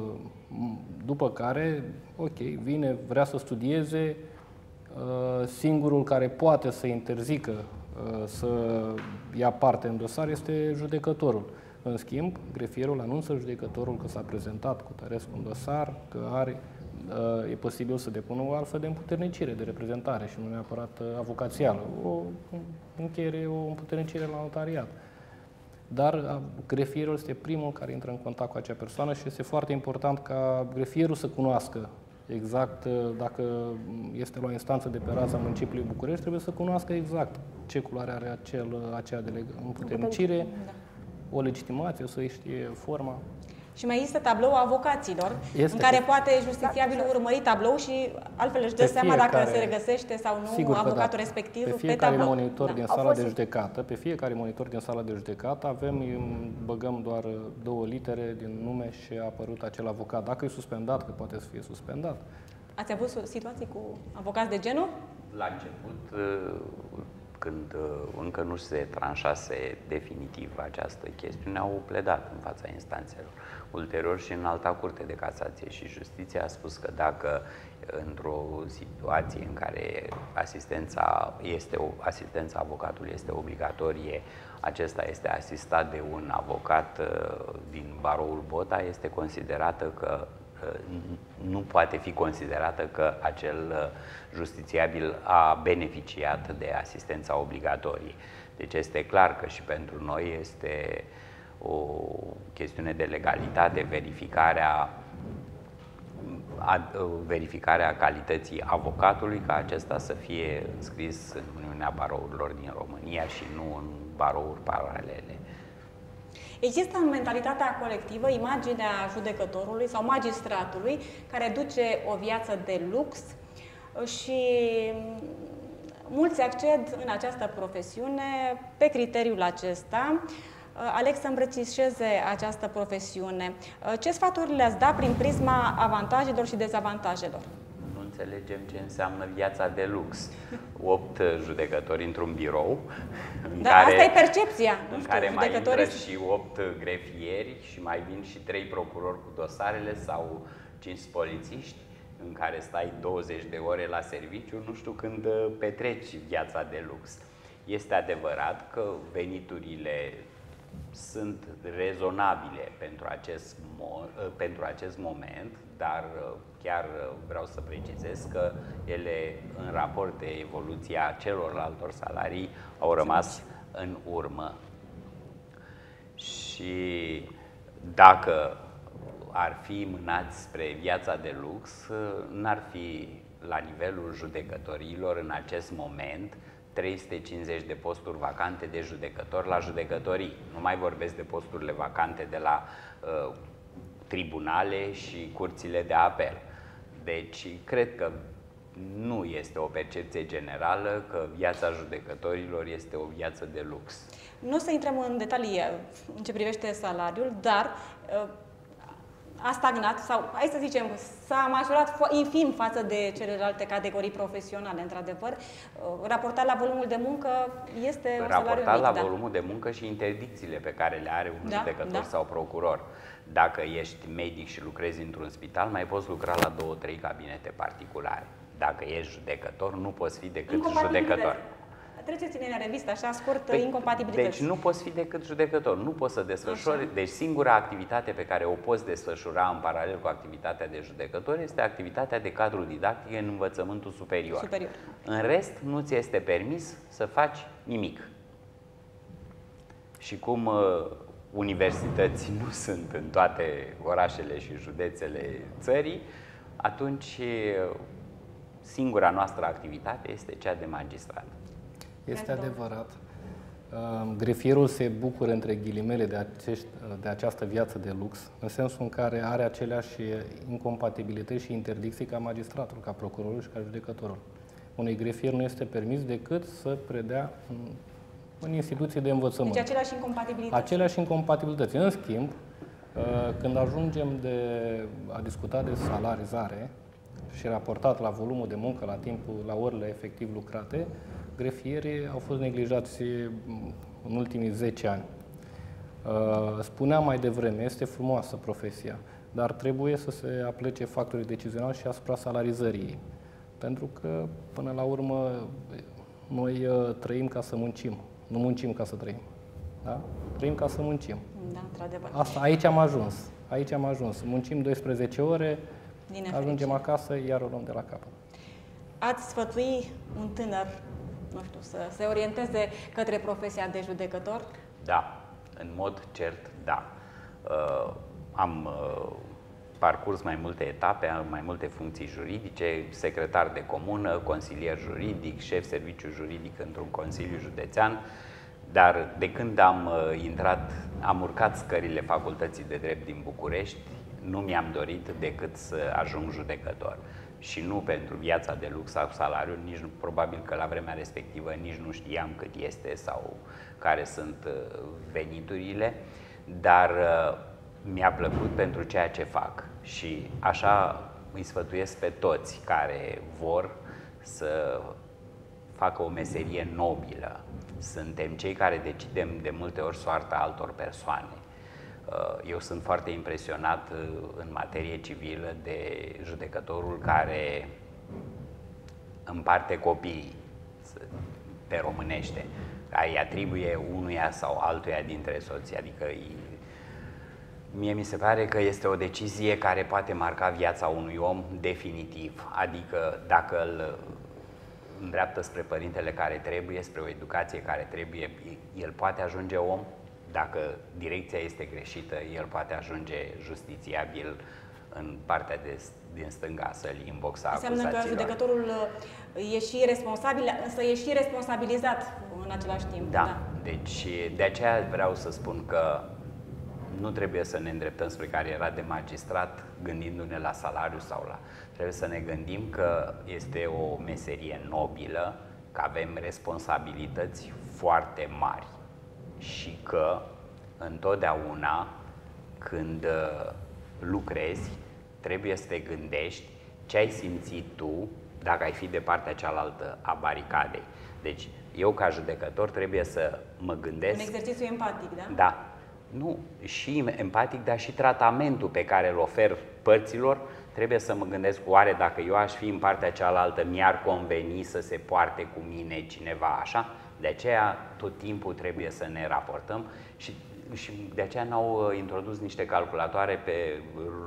după care, ok, vine, vrea să studieze, singurul care poate să interzică să ia parte în dosar este judecătorul. În schimb, grefierul anunță judecătorul că s-a prezentat cu Tărescu un dosar, că are, e posibil să depună o altfel de împuternicire, de reprezentare și nu neapărat avocațială, o încheiere, o împuternicire la notariat. Dar grefierul este primul care intră în contact cu acea persoană și este foarte important ca grefierul să cunoască exact, dacă este la o instanță de pe raza municipiului București, trebuie să cunoască exact ce culoare are acel, acea împuternicire, o legitimație, să știe forma. Și mai există tablou avocaților, este, în care poate justițiabilul da, urmări tablou și altfel își dă seama dacă se regăsește sau nu sigur avocatul da. respectiv pe, fiecare pe tablou. monitor da. din sala de judecată, pe fiecare monitor din sala de judecată avem, băgăm doar două litere din nume și a apărut acel avocat. Dacă e suspendat, că poate să fie suspendat. Ați avut situații cu avocați de genul? La început, când încă nu se tranșase definitiv această chestiune, au pledat în fața instanțelor. Ulterior și în Alta Curte de Casație și Justiție a spus că dacă într-o situație în care asistența, este, asistența avocatului este obligatorie, acesta este asistat de un avocat din baroul Bota, este considerată că nu poate fi considerată că acel justițiabil a beneficiat de asistența obligatorie. Deci este clar că și pentru noi este o chestiune de legalitate, verificarea, verificarea calității avocatului, ca acesta să fie înscris în Uniunea Barourilor din România și nu în barouri paralele. Există în mentalitatea colectivă imaginea judecătorului sau magistratului care duce o viață de lux și mulți acced în această profesiune pe criteriul acesta. Aleg să îmbrățișeze această profesiune. Ce sfaturi le-ați da prin prisma avantajelor și dezavantajelor? Nu înțelegem ce înseamnă viața de lux. Opt judecători într-un birou, în da, care, asta e percepția. în știu, care mai intră judecătorii... și opt grefieri și mai vin și trei procurori cu dosarele sau cinci polițiști, în care stai douăzeci de ore la serviciu, nu știu când petreci viața de lux. Este adevărat că veniturile sunt rezonabile pentru acest, pentru acest moment, dar chiar vreau să precizez că ele, în raport de evoluția celorlaltor salarii, au rămas în urmă. Și dacă ar fi mânați spre viața de lux, n-ar fi la nivelul judecătorilor în acest moment trei sute cincizeci de posturi vacante de judecători la judecătorii. Nu mai vorbesc de posturile vacante de la uh, tribunale și curțile de apel. Deci, cred că nu este o percepție generală că viața judecătorilor este o viață de lux. Nu o să intrăm în detalii în ce privește salariul, dar uh, a stagnat sau, hai să zicem, s-a majorat infim față de celelalte categorii profesionale, într-adevăr. Raportat la volumul de muncă este un salariu mic. Raportat la da. volumul de muncă și interdicțiile pe care le are un da, judecător da. sau procuror. Dacă ești medic și lucrezi într-un spital, mai poți lucra la două, trei cabinete particulare. Dacă ești judecător, nu poți fi decât judecător. Treceți-ne în revistă, așa scurt, păi, incompatibilități. Deci nu poți fi decât judecător, nu poți să desfășori. Așa. Deci singura activitate pe care o poți desfășura în paralel cu activitatea de judecător este activitatea de cadru didactic în învățământul superior. superior. În rest, nu ți este permis să faci nimic. Și cum uh, universități nu sunt în toate orașele și județele țării, atunci uh, singura noastră activitate este cea de magistrat. Este adevărat. Grefierul se bucură, între ghilimele, de, acești, de această viață de lux, în sensul în care are aceleași incompatibilități și interdicții ca magistratul, ca procurorul și ca judecătorul. Unui grefier nu este permis decât să predea în, în instituții de învățământ. Deci aceleași incompatibilități. Aceleași incompatibilități. În schimb, când ajungem de a discuta de salarizare și raportat la volumul de muncă, la timpul, la orele efectiv lucrate, grefierii au fost neglijați în ultimii zece ani. Spuneam mai devreme, este frumoasă profesia, dar trebuie să se aplece factorii decizionali și asupra salarizării ei. Pentru că, până la urmă, noi trăim ca să muncim, nu muncim ca să trăim. Da? Trăim ca să muncim. Da, într-adevăr. Asta, aici am ajuns. Aici am ajuns. Muncim doisprezece ore, Din ajungem acasă, iar o luăm de la capăt. Ați sfătui un tânăr, nu știu, să se orienteze către profesia de judecător? Da, în mod cert, da. Uh, am uh, parcurs mai multe etape, am mai multe funcții juridice, secretar de comună, consilier juridic, șef serviciu juridic într-un consiliu județean, dar de când am uh, intrat, am urcat scările Facultății de Drept din București, nu mi-am dorit decât să ajung judecător. Și nu pentru viața de lux sau salariul, nici nu, probabil că la vremea respectivă nici nu știam cât este sau care sunt veniturile, dar mi-a plăcut pentru ceea ce fac și așa îi sfătuiesc pe toți care vor să facă o meserie nobilă. Suntem cei care decidem de multe ori soarta altor persoane. Eu sunt foarte impresionat în materie civilă de judecătorul care împarte copiii pe românește, îi atribuie unuia sau altuia dintre soții, adică îi... mie mi se pare că este o decizie care poate marca viața unui om definitiv, adică dacă îl îndreaptă spre părintele care trebuie, spre o educație care trebuie, el poate ajunge om. Dacă direcția este greșită, el poate ajunge justițiabil în partea de, din stânga sălii, în boxa acuzaților. Înseamnă că judecătorul e și responsabil, însă e și responsabilizat în același timp. Da, da. Deci de aceea vreau să spun că nu trebuie să ne îndreptăm spre cariera de magistrat gândindu-ne la salariu sau la... Trebuie să ne gândim că este o meserie nobilă, că avem responsabilități foarte mari și că întotdeauna când lucrezi trebuie să te gândești ce ai simțit tu dacă ai fi de partea cealaltă a baricadei. Deci eu ca judecător trebuie să mă gândesc... Un exercițiu empatic, da? Da. Nu, și empatic, dar și tratamentul pe care îl ofer părților, trebuie să mă gândesc, oare dacă eu aș fi în partea cealaltă, mi-ar conveni să se poarte cu mine cineva așa? De aceea tot timpul trebuie să ne raportăm și, și de aceea n-au introdus niște calculatoare pe,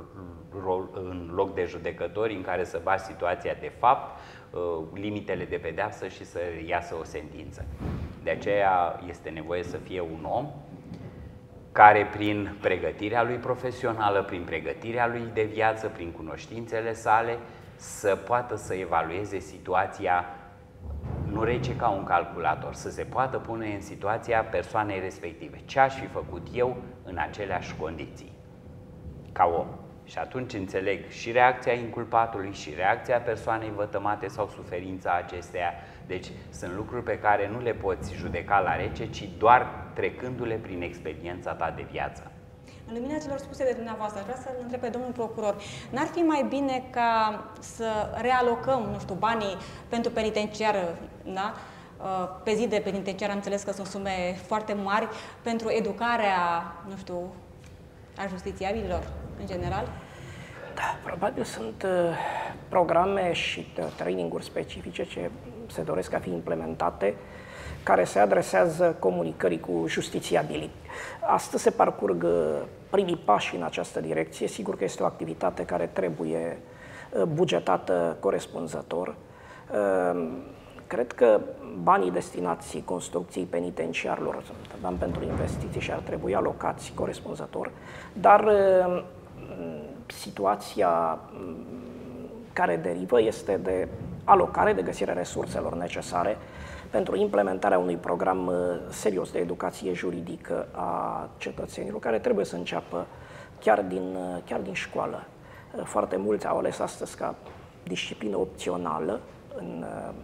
în loc de judecători în care să bagi situația de fapt, limitele de pedeapsă și să iasă o sentință. De aceea este nevoie să fie un om care prin pregătirea lui profesională, prin pregătirea lui de viață, prin cunoștințele sale, să poată să evalueze situația nu rece ca un calculator, să se poată pune în situația persoanei respective. Ce aș fi făcut eu în aceleași condiții, ca om? Și atunci înțeleg și reacția inculpatului și reacția persoanei vătămate sau suferința acesteia. Deci sunt lucruri pe care nu le poți judeca la rece, ci doar trecându-le prin experiența ta de viață. În lumina celor spuse de dumneavoastră, vreau să-l întreb pe domnul procuror, n-ar fi mai bine ca să realocăm, nu știu, banii pentru penitenciar, da? Pe zi de penitenciar am înțeles că sunt sume foarte mari pentru educarea, nu știu, a justițiabililor în general? Da, probabil sunt uh, programe și uh, traininguri specifice ce se doresc a fi implementate, care se adresează comunicării cu justițiabilii. Astăzi se parcurg primii pași în această direcție. Sigur că este o activitate care trebuie bugetată corespunzător. Cred că banii destinați construcției penitenciarilor sunt bani pentru investiții și ar trebui alocați corespunzător, dar situația care derivă este de alocare, de găsirea resurselor necesare pentru implementarea unui program serios de educație juridică a cetățenilor, care trebuie să înceapă chiar din, chiar din școală. Foarte mulți au ales astăzi ca disciplină opțională în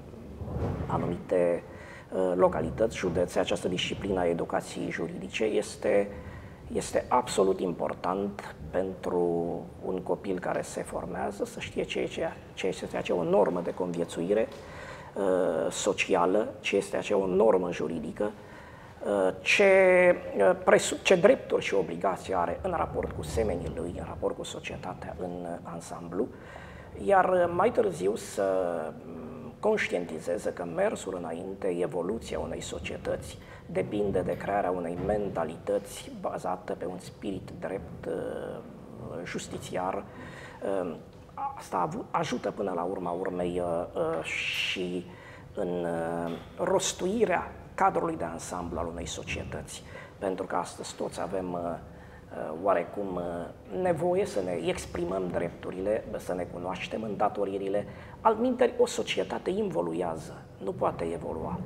anumite localități, județe. Această disciplină a educației juridice este, este absolut important pentru un copil care se formează, să știe ce, ce, ce este acea o normă de conviețuire uh, socială, ce este acea o normă juridică, uh, ce, uh, presu- ce drepturi și obligații are în raport cu semenii lui, în raport cu societatea în ansamblu, iar mai târziu să conștientizeze că mersul înainte, evoluția unei societăți, depinde de crearea unei mentalități bazată pe un spirit drept, justițiar. Asta ajută până la urma urmei și în rostuirea cadrului de ansamblu al unei societăți. Pentru că astăzi toți avem oarecum nevoie să ne exprimăm drepturile, să ne cunoaștem îndatoririle. Altminteri, o societate involuează, nu poate evolua.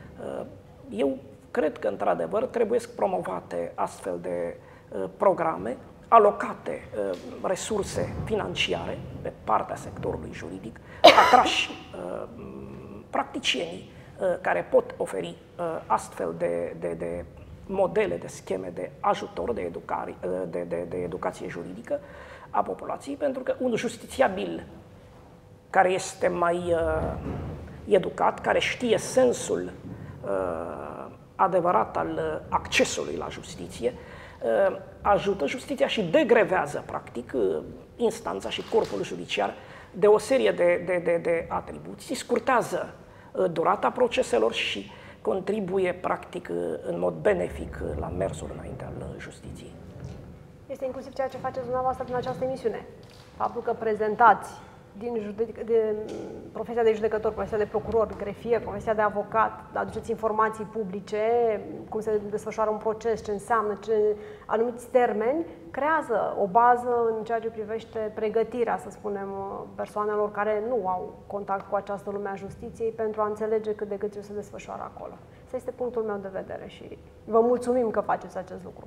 Eu cred că, într-adevăr, trebuie promovate astfel de programe, alocate resurse financiare pe partea sectorului juridic, atrași practicienii care pot oferi astfel de, de, de modele, de scheme de ajutor, de, educare, de, de, de educație juridică a populației, pentru că un justițiabil care este mai uh, educat, care știe sensul uh, adevărat al accesului la justiție, uh, ajută justiția și degrevează, practic, uh, instanța și corpul judiciar de o serie de, de, de, de atribuții, scurtează uh, durata proceselor și contribuie, practic, în mod benefic la mersul înainte al justiției. Este inclusiv ceea ce faceți dumneavoastră în această emisiune. Faptul că prezentați din judec- de profesia de judecător, profesia de procuror, grefie, profesia de avocat, aduceți informații publice, cum se desfășoară un proces, ce înseamnă, ce anumiți termeni, creează o bază în ceea ce privește pregătirea, să spunem, persoanelor care nu au contact cu această lume a justiției pentru a înțelege cât de cât ce se desfășoară acolo. Asta este punctul meu de vedere și vă mulțumim că faceți acest lucru.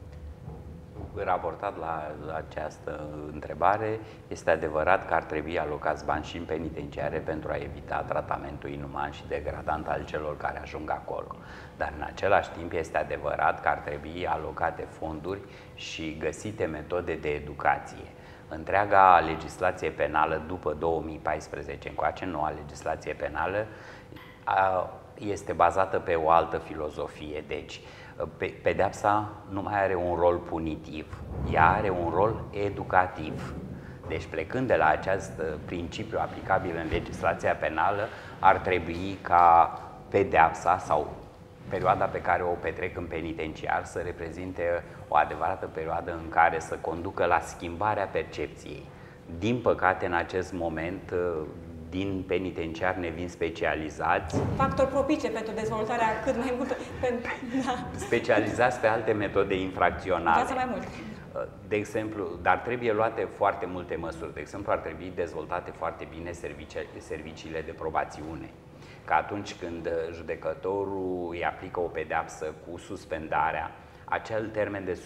Raportat la această întrebare, este adevărat că ar trebui alocați bani și în penitenciare pentru a evita tratamentul inuman și degradant al celor care ajung acolo. Dar în același timp este adevărat că ar trebui alocate fonduri și găsite metode de educație. Întreaga legislație penală după două mii paisprezece încoace, noua legislație penală, este bazată pe o altă filozofie. Deci, pedeapsa nu mai are un rol punitiv, ea are un rol educativ. Deci, plecând de la acest principiu aplicabil în legislația penală, ar trebui ca pedeapsa sau perioada pe care o petrec în penitenciar să reprezinte o adevărată perioadă în care să conducă la schimbarea percepției. Din păcate, în acest moment, din penitenciar ne vin specializați. Factor propice pentru dezvoltarea cât mai multă. Pentru, da. Specializați pe alte metode infracționale. Învață mai mult. De exemplu, dar trebuie luate foarte multe măsuri. De exemplu, ar trebui dezvoltate foarte bine servicii, serviciile de probațiune. Că atunci când judecătorul îi aplică o pedeapsă cu suspendarea, acel termen de,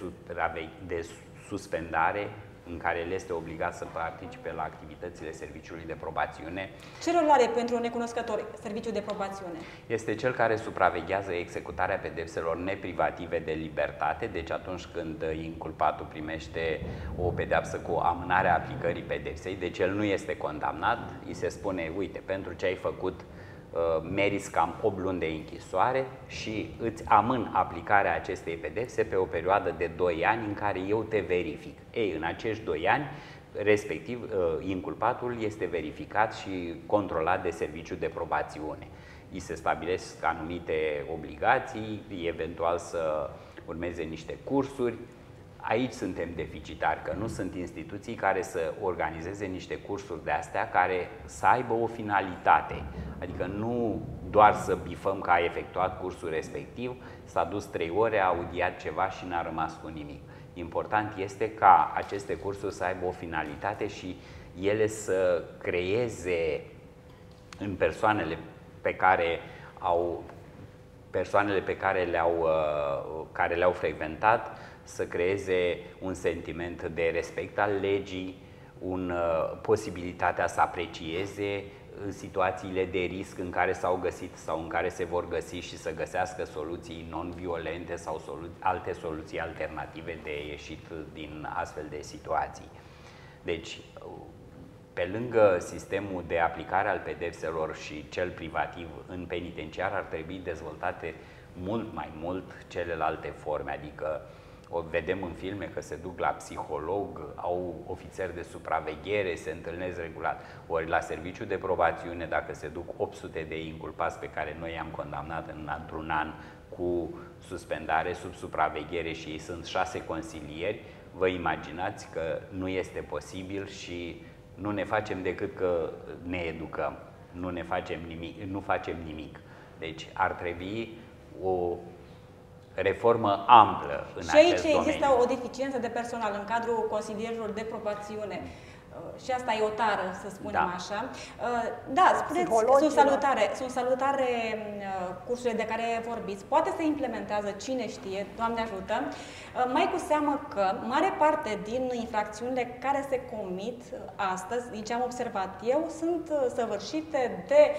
de suspendare în care el este obligat să participe la activitățile serviciului de probațiune. Ce rol are pentru un necunoscător serviciul de probațiune? Este cel care supraveghează executarea pedepselor neprivative de libertate, deci atunci când inculpatul primește o pedeapsă cu amânarea aplicării pedepsei, deci el nu este condamnat, îi se spune, uite, pentru ce ai făcut meriți cam opt luni de închisoare și îți amân aplicarea acestei pedepse pe o perioadă de doi ani în care eu te verific. Ei, în acești doi ani, respectiv, inculpatul este verificat și controlat de serviciul de probațiune. Îi se stabilesc anumite obligații, eventual să urmeze niște cursuri. Aici suntem deficitari, că nu sunt instituții care să organizeze niște cursuri de astea care să aibă o finalitate. Adică nu doar să bifăm că a efectuat cursul respectiv, s-a dus trei ore, a audiat ceva și n-a rămas cu nimic. Important este ca aceste cursuri să aibă o finalitate și ele să creeze în persoanele pe care au, persoanele pe care le-au, care le-au frecventat, să creeze un sentiment de respect al legii, un, posibilitatea să aprecieze în situațiile de risc în care s-au găsit sau în care se vor găsi și să găsească soluții non-violente sau solu alte soluții alternative de ieșit din astfel de situații. Deci, pe lângă sistemul de aplicare al pedepselor și cel privativ în penitenciar, ar trebui dezvoltate mult mai mult celelalte forme, adică o vedem în filme că se duc la psiholog, au ofițeri de supraveghere, se întâlnesc regulat. Ori la serviciu de probațiune, dacă se duc opt sute de inculpați pe care noi i-am condamnat în, într-un an cu suspendare sub supraveghere și ei sunt șase consilieri, vă imaginați că nu este posibil și nu ne facem decât că ne educăm, nu ne facem nimic, nu facem nimic. Deci ar trebui o reformă amplă în și acest aici domeniu. Există o deficiență de personal în cadrul consilierilor de probațiune. Și asta e o tară, să spunem da. așa. Da, spuneți, sunt salutare, sunt salutare cursurile de care vorbiți. Poate se implementează, cine știe, Doamne ajută. Mai cu seamă că mare parte din infracțiunile care se comit astăzi, din ce am observat eu, sunt săvârșite de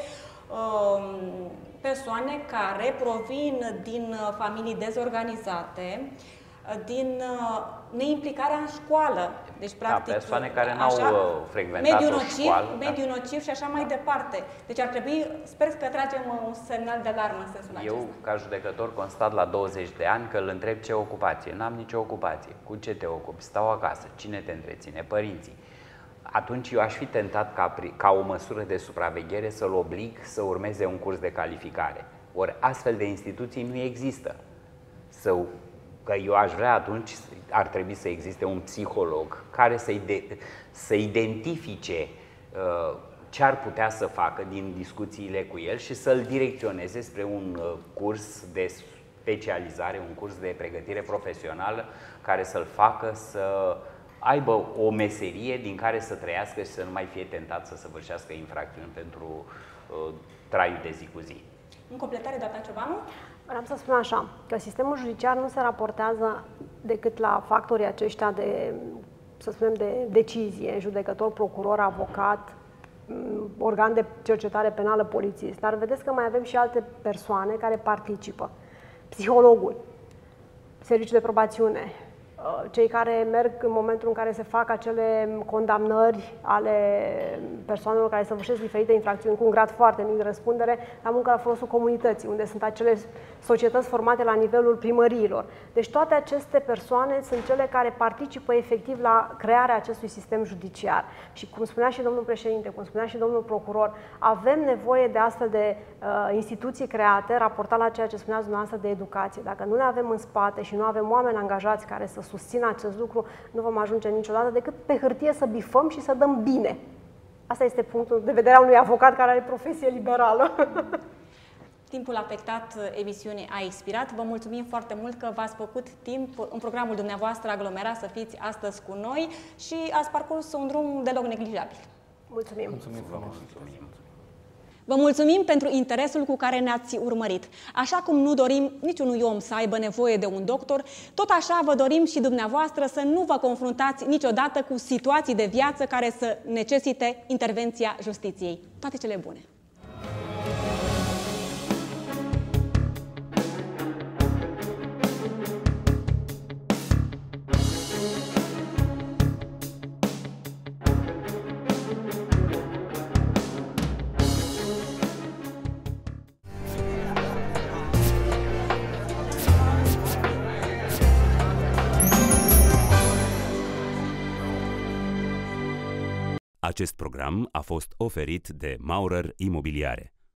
persoane care provin din familii dezorganizate, din neimplicarea în școală. Deci, practic, da, persoane care n-au frecventat mediu o nociv, școală. mediu da. nociv și așa mai departe. Deci ar trebui, sper că tragem un semnal de alarmă în sensul Eu, acesta. ca judecător, constat la douăzeci de ani că îl întreb ce ocupație. N-am nicio ocupație. Cu ce te ocupi? Stau acasă. Cine te întreține? Părinții. Atunci eu aș fi tentat ca, ca o măsură de supraveghere să-l oblig să urmeze un curs de calificare. Ori astfel de instituții nu există. Să, că eu aș vrea atunci, ar trebui să existe un psiholog care să, ide, să identifice ce ar putea să facă din discuțiile cu el și să-l direcționeze spre un curs de specializare, un curs de pregătire profesională care să-l facă să aibă o meserie din care să trăiască și să nu mai fie tentat să săvârșească infracțiuni pentru uh, traiul de zi cu zi. În completare, doamna Ciobanu? Vreau să spun așa, că sistemul judiciar nu se raportează decât la factorii aceștia de, să spunem, de decizie, judecător, procuror, avocat, organ de cercetare penală, polițist. Dar vedeți că mai avem și alte persoane care participă. Psihologul, serviciul de probațiune, cei care merg în momentul în care se fac acele condamnări ale persoanelor care săvârșesc diferite infracțiuni cu un grad foarte mic de răspundere la muncă la folosul comunității, unde sunt acele societăți formate la nivelul primăriilor. Deci toate aceste persoane sunt cele care participă efectiv la crearea acestui sistem judiciar. Și cum spunea și domnul președinte, cum spunea și domnul procuror, avem nevoie de astfel de uh, instituții create, raportat la ceea ce spuneați dumneavoastră de educație. Dacă nu le avem în spate și nu avem oameni angajați care să susțină acest lucru, nu vom ajunge niciodată decât pe hârtie să bifăm și să dăm bine. Asta este punctul de vedere a unui avocat care are profesie liberală. Timpul afectat emisiunii a expirat. Vă mulțumim foarte mult că v-ați făcut timp în programul dumneavoastră aglomerat să fiți astăzi cu noi și ați parcurs un drum deloc neglijabil. Mulțumim! Mulțumim frumos! Vă mulțumim pentru interesul cu care ne-ați urmărit. Așa cum nu dorim niciunui om să aibă nevoie de un doctor, tot așa vă dorim și dumneavoastră să nu vă confruntați niciodată cu situații de viață care să necesite intervenția justiției. Toate cele bune! Acest program a fost oferit de Maurer Imobiliare.